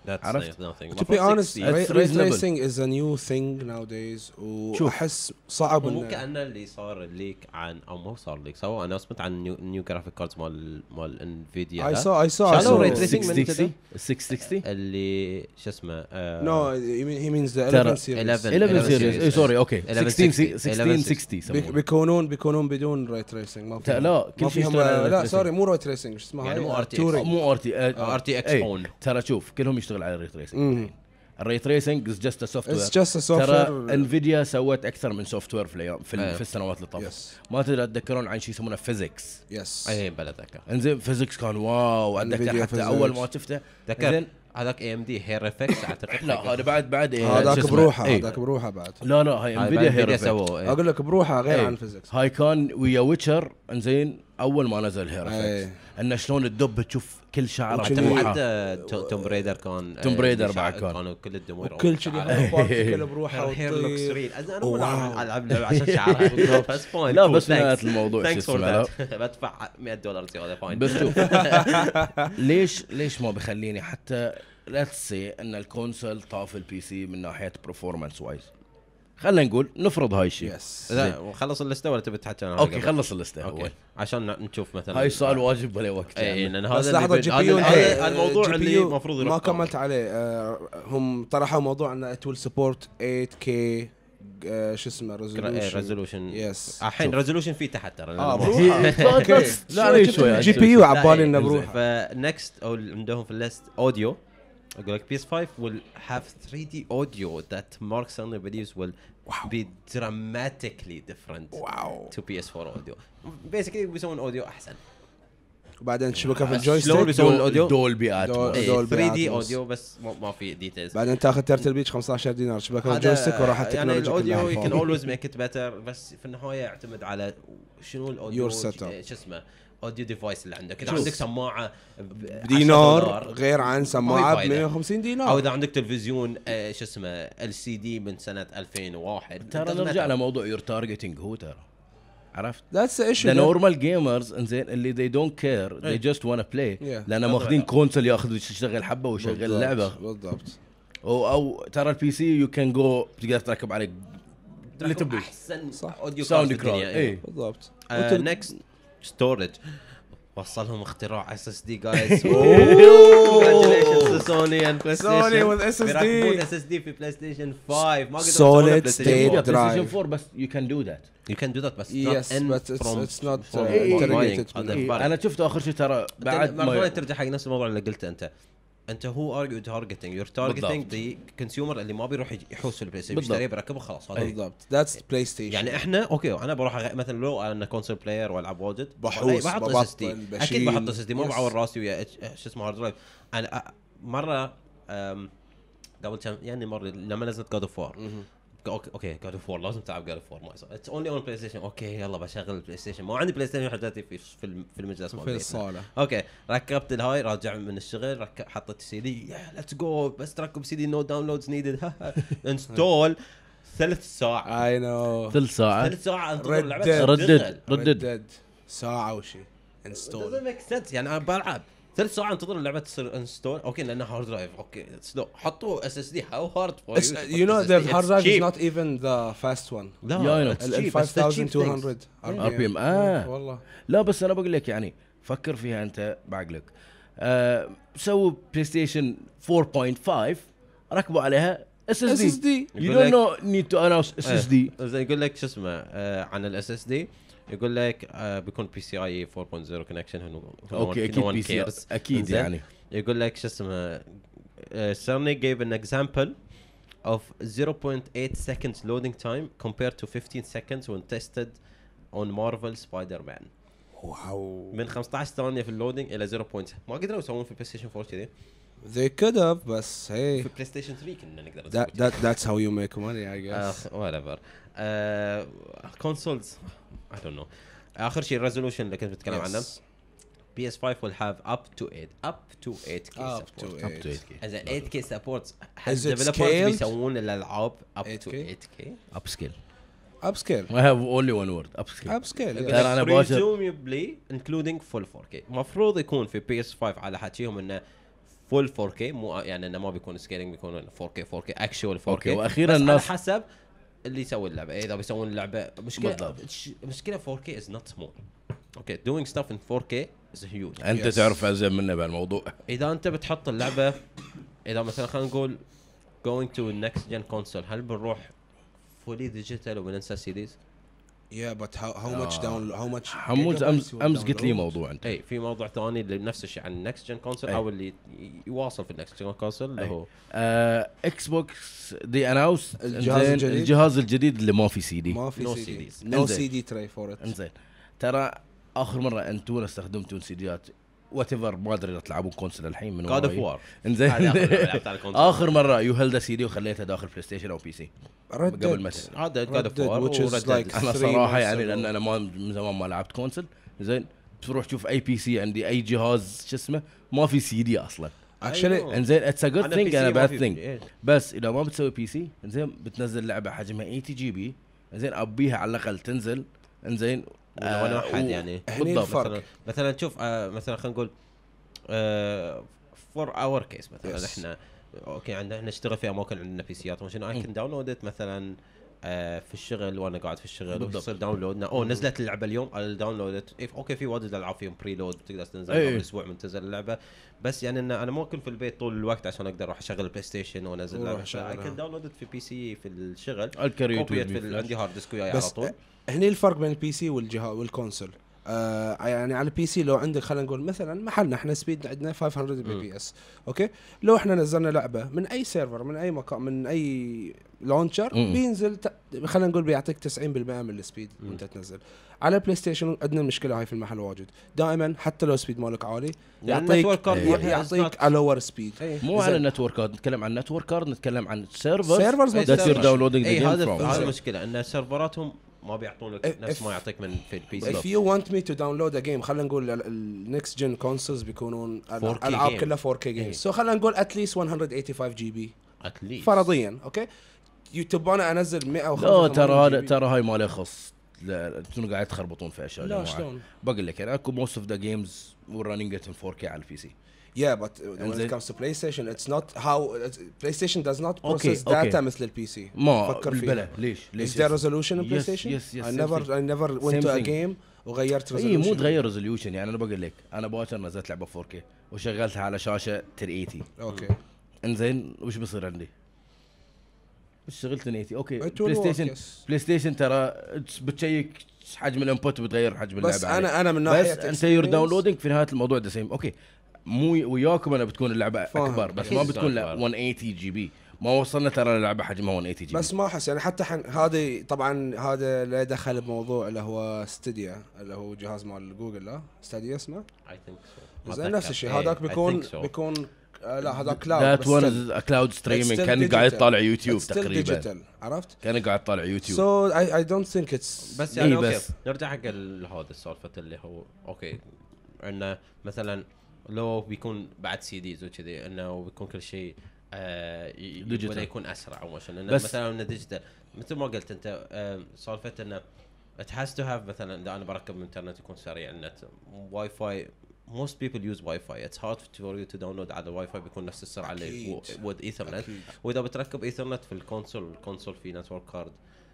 عرفت؟ To be honest, It's ray reasonable. tracing is a new thing nowadays. وأحس صعب مو إنه كأنه اللي صار الليك عن او مو صار ليك سوا انا سمعت عن نيو, نيو جرافيك كاردز مال مال انفيديا I saw I saw I شالوا saw ray tracing من six sixty كده؟ six sixty اللي شو اسمه no you mean he means the ترى eleven series eleven eleven series اي سوري اوكي eleven sixteen sixty. sixteen sixty بيك- يسمونه. بيكونون بيكونون بدون راي تريسنج ما لا، فيهم كل ما شيء فيهم يشتغل على لا ray سوري مو راي تريسنج شو اسمها يعني هاي؟ مو ار تي تورينج. مو ار تي ار تي اكس اون ترى شوف كلهم يشتغل على الري تريسنج. مم. الري تريسنج از جاست ا سوفت It's وير. just a ترى software انفيديا سوت اكثر من سوفت وير في الايام في, أيه. في السنوات اللي طافت. yes ما تدري تتذكرون عن شيء يسمونه فيزيكس. yes اي بلا ذكر انزين فيزيكس كان واو اتذكر Nvidia حتى physics. اول ما شفته. ذكر إنزين. هذاك اي ام دي هير افكتس اعتقد لا هذا بعد بعد إيه، هذاك شو اسمه؟ بروحه إيه. هذاك بروحه بعد لا لا هاي هاي انفيديا انفيديا هير سووا إيه. اقول لك بروحه غير إيه. عن فيزيكس هاي كان ويا ويتشر انزين اول ما نزل هير إيه. افكتس انه شلون الدب تشوف كل شعره وكل- بروحه. حتى توم بريدر كان توم بريدر اللي بعد شع- كان. كانوا كل الدموع كل شيء كله بروحه هير لوكس وتطير. ريل انا مو واو. العب لعبة عشان شعرها بس فاين لا بس نهاية الموضوع شو ثانكس فور اسمه ذات بدفع مية دولار زياده فاين بس شوف ليش ليش ما بخليني حتى ليتس سي ان الكونسول طاف البي سي من ناحيه برفورمانس وايز. خلينا نقول نفرض هاي الشيء. يس لا وخلص اللسته ولا تبي تحكي عنها اوكي قبل؟ خلص اللسته اوكي اول. عشان نشوف مثلا هاي السؤال واجب ولا وقت اي يعني. لان بس هذا لحظه اللي جي بي- بي يو هذا- هذا الموضوع اللي المفروض ما يروح كملت عليه آه، هم طرحوا موضوع انه ات ويل سبورت eight K آه، شو اسمه ريزولوشن ريزولوشن يس الحين ريزولوشن فيه تحت ترى اه لأنه- بروحه اوكي لا انا شوي جبت جي شوي. بي يو لا، عبالي إيه، انه إنزين. بروحه فنكست او عندهم في الليست اوديو اقول لك بي اس five will have three D audio that Mark Cerny believes will be dramatically different واو to بي اس four audio. basically بيسوون اوديو احسن. وبعدين تشبكه في شلون الجويستيك بيسوون الاوديو؟ دولبي اتموس. دول- إيه، دول ثري دي Atmos. اوديو بس ما ما في ديتيلز. بعدين تاخذ تيرتل بيتش خمسة عشر دينار تشبكه في الجويستيك وراح يعني التكنولوجيا الاوديو كلها يو كان فوق. اولويز ميك ات بيتر بس في النهايه يعتمد على شنو الاوديو Your setup. شو اسمه اوديو ديفايس اللي عندك. اذا شوف. عندك سماعه ب عشرة دينار دولار، غير عن ما سماعه في ب فايدة. مية وخمسين او دينار اذا عندك تلفزيون آه، شو اسمه ال سي دي من سنه ألفين وواحد. ترى Doesn't نرجع matter. لموضوع يور تارجتنج هو ترى عرفت؟ ذاتس ذا ايشو ذا نورمال جيمرز انزين اللي they don't care they إيه. just wanna play Yeah. لان ماخذين كونسول ياخذ يشغل حبه ويشغل بالضبط، لعبه بالضبط او او ترى البي سي يو كان جو تقدر تركب عليه اللي تبي احسن صح. اوديو ساوند كارد كلاود بالدنيا. اي بالضبط نكست ستورج وصلهم اختراع اس اس دي جايز. سوني اند بلاي ستيشن. Sony with إس إس دي. بيركبون اس اس دي في بلاي ستيشن خمسة. ما قدروا Solid يسوون بلاي ستيشن state فور. drive. بلاي ستيشن فور بس يو كان دو ذات. You can do that بس Yes, not in but it's- from it's not, from uh, buying. interrogated هذا من- الفرق. انا شفته اخر شيء ترى بعد بعد ما ما ترجع حق نفس الموضوع اللي قلته انت. انت هو ار يو تارجتنج يور تارجتنج ذا كونسيومر اللي ما بيروح يحوس في البلاي ستيشن بالضبط. يشتريه بيركبه خلاص هذا. بالضبط ذاتس بلاي ستيشن يعني احنا اوكي انا بروح أغ... مثلا لو انا كونسول بلاير والعب واجد بحوس، بحط ببطل، اس اس دي بشيل. اكيد بحط اس اس دي مو Yes. بعور راسي ويا إتش- شو اسمه هارد درايف. انا أ- مره أم، قبل كم يعني مره لما نزلت جاد اوف وور اوكي اوكي جاد اوف وور لازم تلعب جاد اوف وور ما اتس اونلي اون بلاي ستيشن. اوكي يلا بشغل البلاي ستيشن ما عندي بلاي ستيشن حداتي في في الم- في المجلس مال في بيتنا. الصاله اوكي ركبت الهاي راجع من الشغل رك... حطيت السي دي ليتس جو بس تركب سي دي نو داونلودز نيدد انستول ثلث ساعه اي نو ثلث ساعه ثلث ساعه انتظر ردد. اللعبه ردد ردد ردد ساعه وشي انستول doesn't make sense. يعني انا بلعب ثلث ساعه انتظر اللعبه تصير انستول. اوكي لانها هارد درايف اوكي سلو حطوا اس اس دي هاو هارد فور you know the hard drive is not even the fast one لا Yeah, I know. it's ال cheap, it's the cheap خمسة آلاف ومئتين ار بي ام اه والله لا بس انا بقول لك يعني فكر فيها انت بعقلك. آه سووا بلاي ستيشن فور بوينت فايف ركبوا عليها اس اس اس اس دي. دي يو دونت نو نيد تو اناونس اس اس دي. زين يقول لك شو اسمه آه عن الاس اس دي يقول لك آه بيكون بي سي اي فور بوينت زيرو كونكشن. اوكي اكيد بي سي اكيد يعني يقول لك شو اسمه Cerny gave an example of zero point eight seconds loading time compared to fifteen seconds when tested on Marvel Spider-Man. واو من خمسة عشر ثانية في اللودينج إلى زيرو بوينت ما قدروا يسوون في بلاي ستيشن فور كذي. they could have بس hey في بلاي ستيشن ثري كنا نقدر نسوي that that that's how you make money I guess uh, whatever uh, consoles I don't know. آخر شيء الريزولوشن اللي كنت بتكلم عنه Yes. بي اس five will have up to eight up to eight K up support. to up to eight eight K. إذا eight K supports Is it developers scaled? بيسوون الألعاب up eight to K? eight K. اب سكيل. upscale I have only one word اب سكيل. upscale ترى yes. أنا باشر- presumably including full فور كي. مفروض يكون في بي اس five على حكيهم انه فول فور كي مو يعني انه ما بيكون سكيلينج بيكون فور كي فور كي اكشوال فور كي واخيرا الناس على حسب اللي يسوي اللعبه اذا بيسوون اللعبه مشكله مشكله فور كي از نوت سمول اوكي دوينج ستاف ان فور كي از هيوج انت yes. تعرف ازين منه بهالموضوع اذا انت بتحط اللعبه اذا مثلا خلينا نقول going to the next gen console هل بنروح فولي ديجيتال وبننسى سيديز yeah but how how much down how much حمود امس امس قلت لي موضوع انت اي في موضوع ثاني نفس الشيء عن النكست جن كونسول او اللي يواصل في النكست جن كونسول اللي هو اكس بوكس دي اناوس الجهاز الجديد الجهاز الجديد اللي ما في سي دي ما في No سي دي CDs. نو سي دي تري فور ات انزين ترى اخر مره انتم استخدمتوا سيديات وات ايفر ما ادري تلعبون كونسول الحين من جاد اوف وار انزين اخر مره يو هيلد سي دي وخليتها داخل بلاي ستيشن او بي سي قبل ما هذا جاد اوف وار انا صراحه يعني لان انا ما من زمان ما لعبت كونسول زين تروح تشوف اي بي سي عندي اي جهاز شو اسمه ما في سي دي اصلا اكشلي انزين اتس ا جود ثينج انا باد ثينج بس اذا ما بتسوي بي سي انزين بتنزل لعبه حجمها ثمانين جي بي انزين ابيها على الاقل تنزل انزين ولا واحد يعني بالضبط مثلا شوف آه مثلا خلينا نقول فور اور كيس مثلا yes. احنا اوكي عندنا نشتغل في اماكن عندنا بي سيات وشنو اي كان داونلودت مثلا آه في الشغل وانا قاعد في الشغل ويصير داونلود او نزلت اللعبه اليوم الداونلودت اوكي في واجد العاب فيهم بري لود تقدر تنزل قبل اسبوع من تنزل اللعبه بس يعني انا ما كنت في البيت طول الوقت عشان اقدر اروح اشغل البلاي ستيشن وانزل اللعبه اي كان داونلودت في بي سي في الشغل كوبيت في عندي هارد ديسك وياي على طول هني الفرق بين البي سي والجهاز والكونسول آه يعني على البي سي لو عندك خلينا نقول مثلا محلنا احنا سبيد عندنا خمسمية بي بي اس اوكي لو احنا نزلنا لعبه من اي سيرفر من اي مكان من اي لونشر بينزل ت... خلينا نقول بيعطيك تسعين بالمئة من السبيد وانت تنزل على بلاي ستيشن عندنا المشكله هاي في المحل واجد دائما حتى لو سبيد مالك عالي يعطيك يعطيك على لور سبيد مو على النتوركات نتكلم عن النتوركات نتكلم عن السيرفر سيرفرز تصير داونلودينج هذا هذا المشكله ان سيرفراتهم ما بيعطونك نفس ما يعطيك من في البي سي. If you want me to download a game خلينا نقول النكست جن كونسولز بيكونون العاب كلها فور كي جيمز سو خلينا نقول at least مية وخمسة وثمانين جي بي at least فرضيا اوكي يوتيوب انا انزل مئة وخمسة لا ترى هذا ترى هاي ما له خص انتم قاعد تخربطون في اشياء لا شلون بقول لك انا اكو most of the games we're running it in فور كي على البي سي Yeah, but when it comes to PlayStation, it's not how it's, PlayStation does not process okay, data okay. مثل البي سي. ما بلا ليش ليش Is there resolution in PlayStation? Yes, yes, yes, I never I never went to a game وغيرت resolution. اي مو تغير resolution يعني انا بقول لك انا باكر نزلت لعبه فور كي وشغلتها على شاشه ثلاثمية وثمانين. اوكي. انزين وش بيصير عندي؟ بس شغلت ثلاثمية وثمانين اوكي بلاي ستيشن بلاي ستيشن ترى بتشيك حجم الانبوت وبتغير حجم اللعبه بس انا انا من ناحيه بس انت يور داونلودينج في نهايه الموضوع ده سيم اوكي مو وياكم انا بتكون اللعبه اكبر بس ما بتكون مية وثمانين جي بي ما وصلنا ترى اللعبه حجمها مية وثمانين جي بي بس ما احس يعني حتى حن هذه طبعا هذا له دخل بموضوع اللي هو ستوديا اللي هو جهاز مال جوجل لا ستوديا اسمه اي ثينك سو زين نفس الشيء هذاك بيكون بيكون آه لا هذا كلاود ذات وان كلاود ستريمينج كان قاعد يطالع يوتيوب تقريبا عرفت كان قاعد يطالع يوتيوب سو اي اي دونت ثينك اتس بس يعني اوكي نرجع حق هذا السالفه اللي هو اوكي عندنا مثلا لو بيكون بعد سي ديز وكذي انه بيكون كل شيء آه ولا يكون اسرع او مثلا انه مثلا انه ديجيتال مثل ما قلت انت آه سالفه انه it has to have مثلا اذا انا بركب الانترنت يكون سريع النت واي فاي most people use Wi-Fi it's hard for you to download على الواي فاي بيكون نفس السرعه اللي with Ethernet واذا بتركب Ethernet في الكونسول الكونسول في نتورك كارد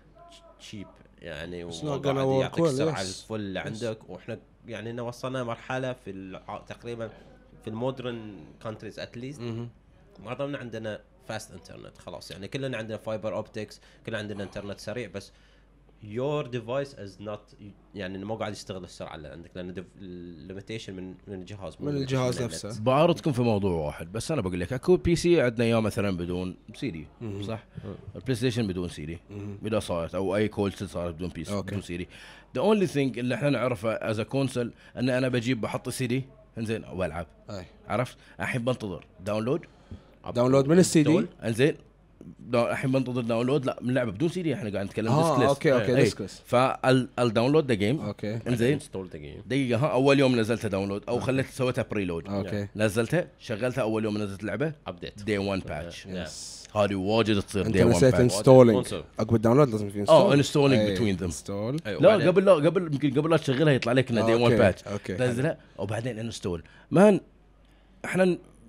تشيب يعني وقاعد يعطيك السرعه الفل اللي عندك واحنا يعني انه وصلنا مرحله في تقريبا في المودرن كونتريز اتليست معظمنا عندنا فاست انترنت خلاص يعني كلنا عندنا فايبر اوبتكس كلنا عندنا انترنت سريع بس your device is not يعني ما قاعد يشتغل السرعه اللي عندك لان الليميتيشن من من الجهاز من الجهاز نفسه. بعارضكم في موضوع واحد بس انا بقول لك اكو بي سي عندنا اياه مثلا بدون سي دي صح البلاي ستيشن بدون سي دي اذا صارت او اي كونسول صارت بدون بي سي بدون سي دي the only thing اللي احنا نعرفه از كونسول ان انا بجيب بحط سي دي انزين والعب عرفت الحين بنتظر داونلود داونلود من السي دي انزين الحين بنتظر داونلود لا من لعبه بدون سي دي احنا قاعد نتكلم آه ديسكلس اوكي اوكي ديسكلس فالداونلود ذا جيم اوكي انزين انستول ذا جيم دقيقه ها اول يوم نزلتها داونلود او خليت سويتها بريلود اوكي نزلتها شغلتها اول يوم نزلت اللعبه ابديت دي واحد باتش هذه واجد تصير دي واحد باتش انستولينج عقب الداونلود لازم في اه انستولينج بتوين ذم لا قبل لا قبل يمكن قبل لا تشغلها يطلع لك انه دي واحد باتش تنزلها وبعدين انستول مان احنا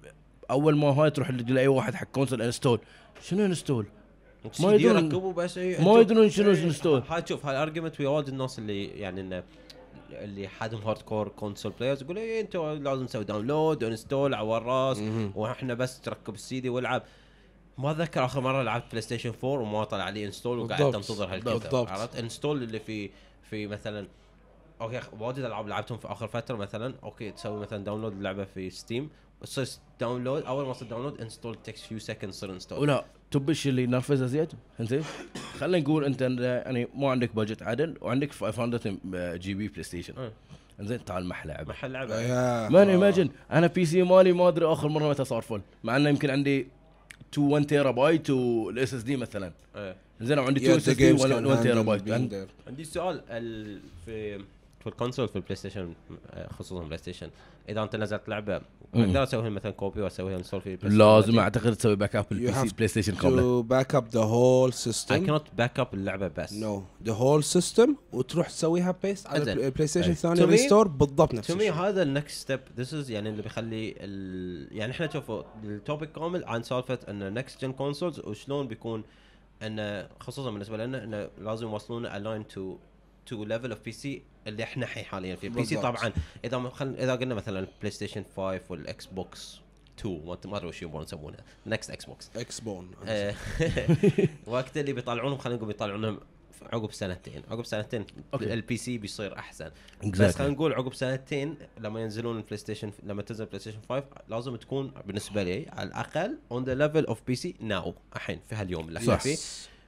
اول ما هاي تروح تلاقي واحد حق كونسل انستول شنو انستول ما يدرون يركبوا بس ما يدرون شنو انستول. هاي شوف هاي الارجيومنت ويا وايد الناس اللي يعني انه اللي حدهم هارد كور كونسول بلايرز يقول ايه انتوا لازم تسوي داونلود وانستول على الراس واحنا بس تركب السي دي والعب. ما اتذكر اخر مره لعبت بلاي ستيشن فور وما طلع لي انستول وقعدت انتظر هالكذا. عرفت انستول اللي في في مثلا اوكي وايد العاب لعبتهم في اخر فتره مثلا اوكي تسوي مثلا داونلود اللعبه في ستيم تصير داونلود اول ما تصير داونلود انستول تكس فيو سكند تصير انستول. ولا تبش اللي ينرفزها زياده انت خلينا نقول انت يعني مو عندك بادجت عدل وعندك خمسمية جي بي بلاي ستيشن انزين تعال محل لعبه محل لعبه مان ايماجن انا بي سي مالي ما ادري اخر مره متى صار فل مع انه يمكن عندي واحد تيرا بايت والاس اس دي مثلا زين وعندي تو اس اس دي واحد تيرا بايت. عندي سؤال في في الكونسول في البلاي ستيشن خصوصا بلاي ستيشن اذا انت نزلت لعبه اقدر اسويها مثلا كوبي واسويها انستول في البلاي لازم اعتقد تسوي باك اب البي سي بلاي ستيشن كامله باك اب ذا هول سيستم. اي كانت باك اب اللعبه بس نو ذا هول سيستم وتروح تسويها بيست على البلاي ستيشن الثاني ريستور بالضبط نفس الشيء. هذا النكست ستيب ذس از يعني اللي بيخلي ال... يعني احنا شوفوا التوبيك كامل عن سالفه ان نكست جن كونسولز وشلون بيكون ان خصوصا بالنسبه لنا انه لازم يوصلون الاين تو تو ليفل اوف بي سي اللي احنا حي حاليا في بي سي. طبعا اذا خل... اذا قلنا مثلا البلاي ستيشن خمسة والاكس بوكس اثنين ما ادري وش يبون يسمونه نكست اكس بوكس اكس بون وقت اللي بيطلعونهم خلينا نقول بيطلعونهم عقب سنتين عقب سنتين البي سي بيصير احسن exactly. بس خلينا نقول عقب سنتين لما ينزلون البلاي ستيشن لما تنزل بلاي ستيشن خمسة لازم تكون بالنسبه لي على الاقل اون ذا ليفل اوف بي سي ناو الحين في هاليوم اللي احنا فيه.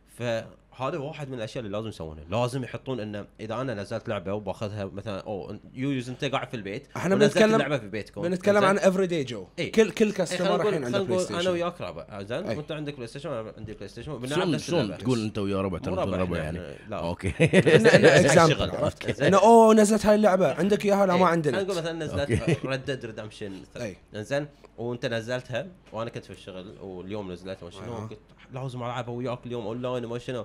فهذا واحد من الاشياء اللي لازم يسوونها. لازم يحطون انه اذا انا نزلت لعبه وباخذها مثلا او يوز انت قاعد في البيت احنا بنتكلم لعبه في بيتكم بنتكلم عن افري داي جو ايه؟ كل كل كاستمر الحين عنده بلاي ستيشن. انا وياك ربع زين وانت عندك بلاي ستيشن وانا عندي بلاي ستيشن بنلعب نفس اللعبه. تقول انت ويا ربع ترى ربع يعني لا اوكي انا اكزامبل انا اوه نزلت هاي اللعبه عندك اياها لا ما عندنا. انا اقول مثلا نزلت ريد ديد ريدمشن زين وانت نزلتها وانا كنت في الشغل واليوم نزلتها وشنو قلت لازم العبها وياك اليوم اونلاين وما شنو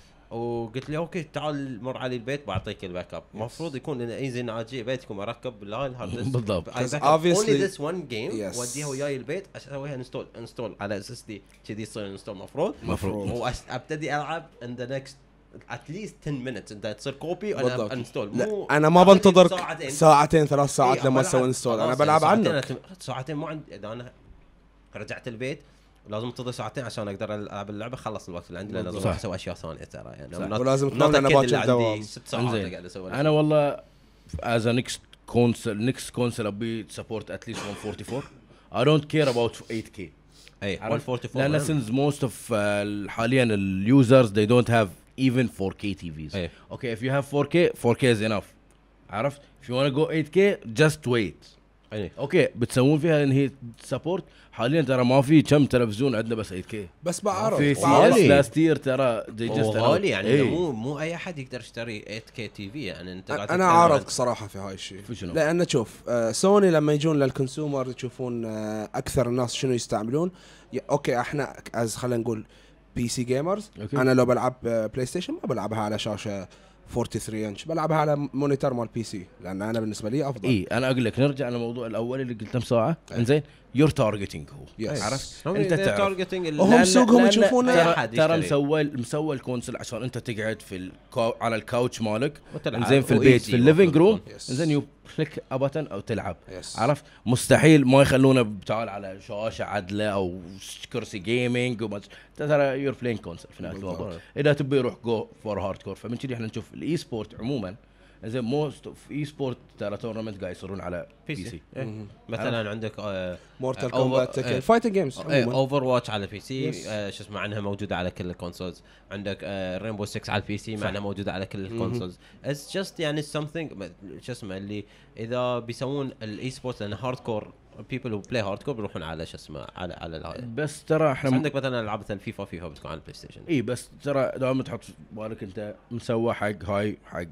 وقلت لي اوكي تعال مر علي البيت بعطيك الباك اب. المفروض يكون لنا ايزي ان اجي بيتكم اركب بالهاي الهارد ديسك بالضبط اونلي ذس وان جيم واديها وياي البيت اسويها انستول انستول على اس اس دي كذي يصير انستول مفروض مفروض وابتدي العب ان ذا نكست اتليست عشرة minutes انت تصير كوبي وانا انستول. مو انا ما بنتظر ساعتين, ساعتين ثلاث ساعات إيه لما اسوي انستول انا بلعب عنه ساعتين مو عندي اذا انا رجعت البيت لازم انتظر ساعتين عشان اقدر العب اللعبه خلص الوقت اللي عندي لان لازم اسوي اشياء ثانيه ترى يعني ولازم تنام انا باكر دوام ست ساعات قاعد اسوي. انا والله از نيكست كونسول نيكست كونسول ابي سبورت اتليست مية وأربعة وأربعين. I don't care about eight K اي مية وأربعة وأربعين لان since most of حاليا اليوزرز they don't have even four K T Vs. okay if you have four K four K is enough. عرفت if you want to go eight K just wait. اي اوكي بتسوون فيها ان هي سبورت حاليا ترى ما في كم تلفزيون عندنا بس eight K بس بعرف في سي اس لاست يير ترى غالي يعني ايه. مو مو اي احد يقدر يشتري eight K تي في يعني انت انا عارضك صراحه في هاي الشيء لان شوف آه سوني لما يجون للكونسيومر يشوفون آه اكثر الناس شنو يستعملون اوكي احنا از خلينا نقول بي سي جيمرز انا لو بلعب آه بلاي ستيشن ما بلعبها على شاشه ثلاثة وأربعين انش بلعبها على مونيتور مال بي سي لان انا بالنسبه لي افضل. اي انا اقول لك نرجع للموضوع الاول اللي قلت كم ساعه انزين يور تارجتنج هو yes. عرفت انت تارجتنج هم سوقهم يشوفون ترى مسوي مسوي الكونسل عشان انت تقعد في الكو... على الكاوتش مالك انزين في البيت في الليفينج روم انزين يو كليك ابتن او تلعب yes. عرفت مستحيل ما يخلونه بتعال على شاشه عدله او كرسي جيمنج وما ترى يور بلاين كونسل في نهايه الوقت. اذا تبي يروح جو فور هارد كور فمن كذي احنا نشوف الاي سبورت عموما زين موست اوف اي سبورت ترى تورنمنت قاعد يصيرون على بي سي. مثلا عندك مورتال كومبات فايتنج جيمز اوفر واتش على بي سي شو اسمه عنها موجوده على كل الكونسولز. عندك رينبو ستة على البي سي معناها موجوده على كل الكونسولز. اتس جاست يعني سمثينج شو اسمه اللي اذا بيسوون الاي سبورت لان هارد كور people who play hardcore بيروحون على شو اسمه على على الهاي. بس ترى احنا بس عندك مثلا العاب مثل فيفا فيفا بتكون على البلاي ستيشن. اي بس ترى دائما تحط بالك انت مسوى حق هاي حق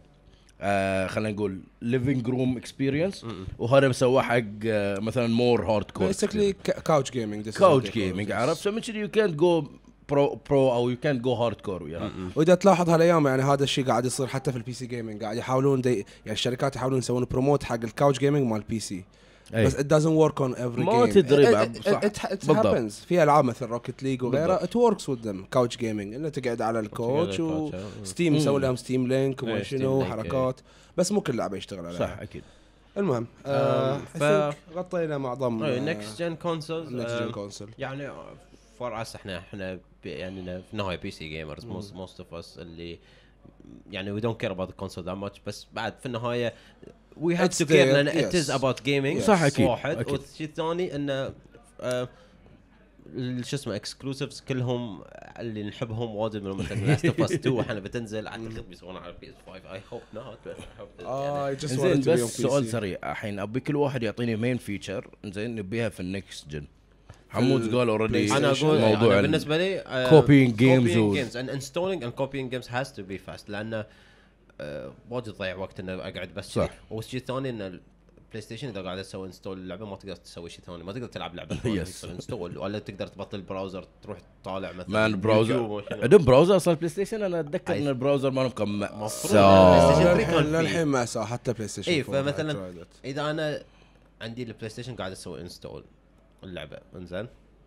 آه خلينا نقول living room experience وهذا مسوى حق آه مثلا more hardcore basically couch gaming couch gaming عرفت فمن كذي you can't go pro pro او you can't go hardcore وياها. واذا تلاحظ هالايام يعني هذا الشيء قاعد يصير حتى في البي سي جيمنج قاعد يحاولون دي يعني الشركات يحاولون يسوون بروموت حق الكاوتش جيمنج مال البي سي أي. بس it doesn't work on every ما game تدري it, بعد، it, صح. it, it بالضبط. happens في العاب مثل روكيت ليج وغيرها it بالضبط. works with them couch gaming انه تقعد على الكوتش الكوتش، وستيم يسوي لهم ستيم لينك إيه، وما Steam شنو Link، حركات بس مو كل لعبه يشتغل عليها. صح اكيد. المهم آه ف- ف... غطينا معظم نكست جن كونسولز نكست جن كونسول يعني فور اس احنا احنا ب- يعني في النهايه بي سي جيمرز موست اوف اس اللي يعني وي دونت كير اباوت الكونسول ذات ماتش بس بعد في النهايه وي هاف It's تو كير there, لان ات از yes. اباوت جيمنج صح، أكيد، واحد أكيد. والشيء الثاني انه آه، ال- شو اسمه اكسكلوسيفز كلهم اللي نحبهم واجد من مثلا لاست اوف اس تو احنا بتنزل اعتقد بيسوونها على بي اس فايف اي هوب نوت اه just زين wanted to be on بس بي سؤال سي. سريع الحين ابي كل واحد يعطيني مين فيتشر زين نبيها في النكست جن. حمود قال اوريدي انا اقول موضوع أنا بالنسبه لي copying games و- games and installing and copying games has to be fast لانه آه، واجد ضيع وقت انه اقعد بس صح. شي. والشيء الثاني ان البلاي ستيشن اذا قاعد تسوي انستول اللعبه ما تقدر تسوي شيء ثاني ما تقدر تلعب لعبه Yes. انستول ولا تقدر تبطل البراوزر تروح طالع مثلا مان يوتيوب براوزر وشنو. عندهم براوزر اصلا بلاي ستيشن. انا اتذكر أي- ان البراوزر مالهم كان مفروض. مأساة. PlayStation ثري للحين كان فيه. للحين ما سوى حتى بلاي ستيشن اي فور. فمثلا اذا انا عندي البلاي ستيشن قاعد اسوي انستول اللعبه انزين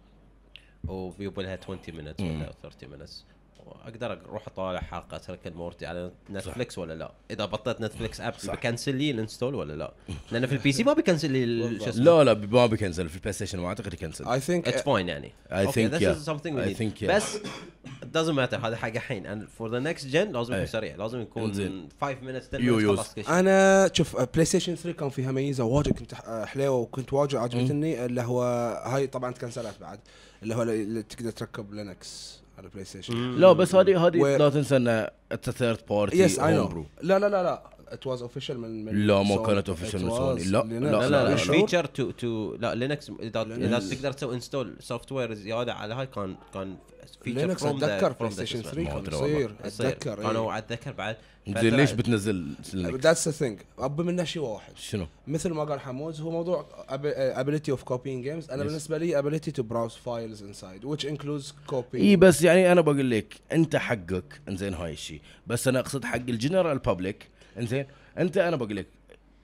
وبيبغى لها عشرين minutes ولا ثلاثين minutes اقدر اروح اطالع حلقه ريك اند مورتي على نتفلكس ولا لا. اذا بطلت نتفلكس اب بكنسل لي الانستول ولا لا لان في البي سي ما بيكنسل لي ال- شو اسمه لا لا ما بيكنسل في البلاي ستيشن ما اعتقد يكنسل. I think اتس فاين يعني I think this yeah. is something we I need. think yeah. بس it doesn't matter هذا حق الحين and for the next gen لازم يكون أي. سريع لازم يكون إنزين. خمسة minutes ten يو minutes يوز. خلاص كل شيء. انا شوف بلاي ستيشن ثري كان فيها ميزه واجد كنت ح- حلوه وكنت واجد عجبتني اللي هو هاي طبعا تكنسلت بعد اللي هو اللي تقدر تركب لينكس على البلاي ستيشن. لا بس هذه هذه و- لا تنسى ان اتس ثيرد بارتي. يس اي نو لا لا لا لا ات واز اوفيشال من من لا، ما سوني. كانت official It من was سوني. لا، Linux. لا، لا لا لا Sure. فيتشر تو تو لا لينكس اذا اذا Linux. تقدر تسوي انستول سوفت وير زياده على هاي كان كان فيتشر لينكس اتذكر بلاي ستيشن ثري ما كان أدري يصير يصير اتذكر انا اتذكر بعد زين ليش بتنزل لينكس؟ ذاتس ذا ثينج ابي منه شيء واحد شنو؟ مثل ما قال حمود هو موضوع ability of copying games. انا Yes. بالنسبه لي ability to browse files inside which includes copying. اي بس يعني انا بقول لك انت حقك انزين هاي الشيء بس انا اقصد حق الجنرال بابليك انزين انت انا بقول لك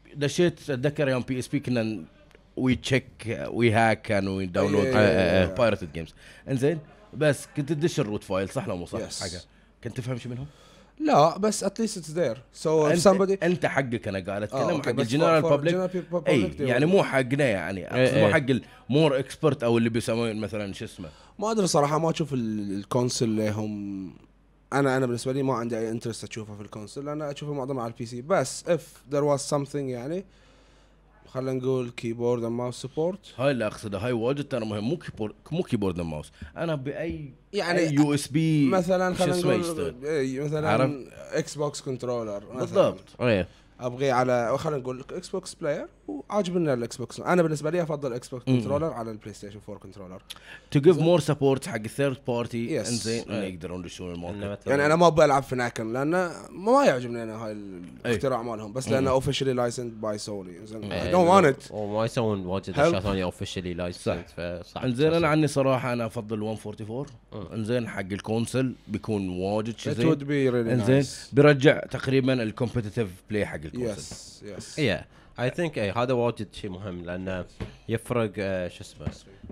دشيت اتذكر يوم بي اس بي كنا وي تشيك وي هاك كان وي داونلود إيه، إيه، إيه. بايرتد جيمز انزين بس كنت تدش الروت فايل صح لو مو صح Yes. حاجه كنت تفهم شيء منهم؟ لا بس at least it's there so if انت, somebody انت حقك انا قاعد آه، اتكلم أوكي، حق بس الجنرال for- for بابليك general people- اي public يعني they- مو حقنا يعني إيه، اقصد مو إيه. حق المور اكسبرت او اللي بيسوون مثلا شو اسمه. ما ادري صراحه ما اشوف ال- الكونسل اللي هم انا انا بالنسبه لي ما عندي اي انترست اشوفه في الكونسل انا اشوفه معظمه على البي سي بس if there was something يعني خلينا نقول كيبورد اند ماوس سبورت هاي اللي اقصده هاي واجد ترى مهم مو كيبورد مو كيبورد ماوس انا باي يعني يعني يو اس بي مثلا خلينا اسمه نقول يشتغل. إيه، مثلا عرفت؟ اكس بوكس كنترولر بالضبط. ايه ابغي على خلينا نقول اكس بوكس بلاير وعاجبني الاكس بوكس انا بالنسبه لي افضل اكس بوكس كنترولر على البلاي ستيشن فور كنترولر تو جيف مور سبورت حق الثيرد بارتي Yes. انزين انه إيه. يقدرون يدشون الماركت. يعني انا ما بلعب في ناكن لانه ما يعجبني انا هاي الاختراع مالهم بس لانه اوفيشلي لايسند باي سوني زين اي دونت وانت ات وما يسوون واجد Help. اشياء ثانيه اوفشلي لايسنس صح. فصعب انزين انا عني صراحه انا افضل مية وأربعة وأربعين أه. انزين حق الكونسل بيكون واجد شي it would زين be really انزين nice بيرجع تقريبا الكومبتيتيف بلاي حق الكونسل. yes yes يا اي ثينك اي هذا واجد شيء مهم لانه يفرق آه، شو اسمه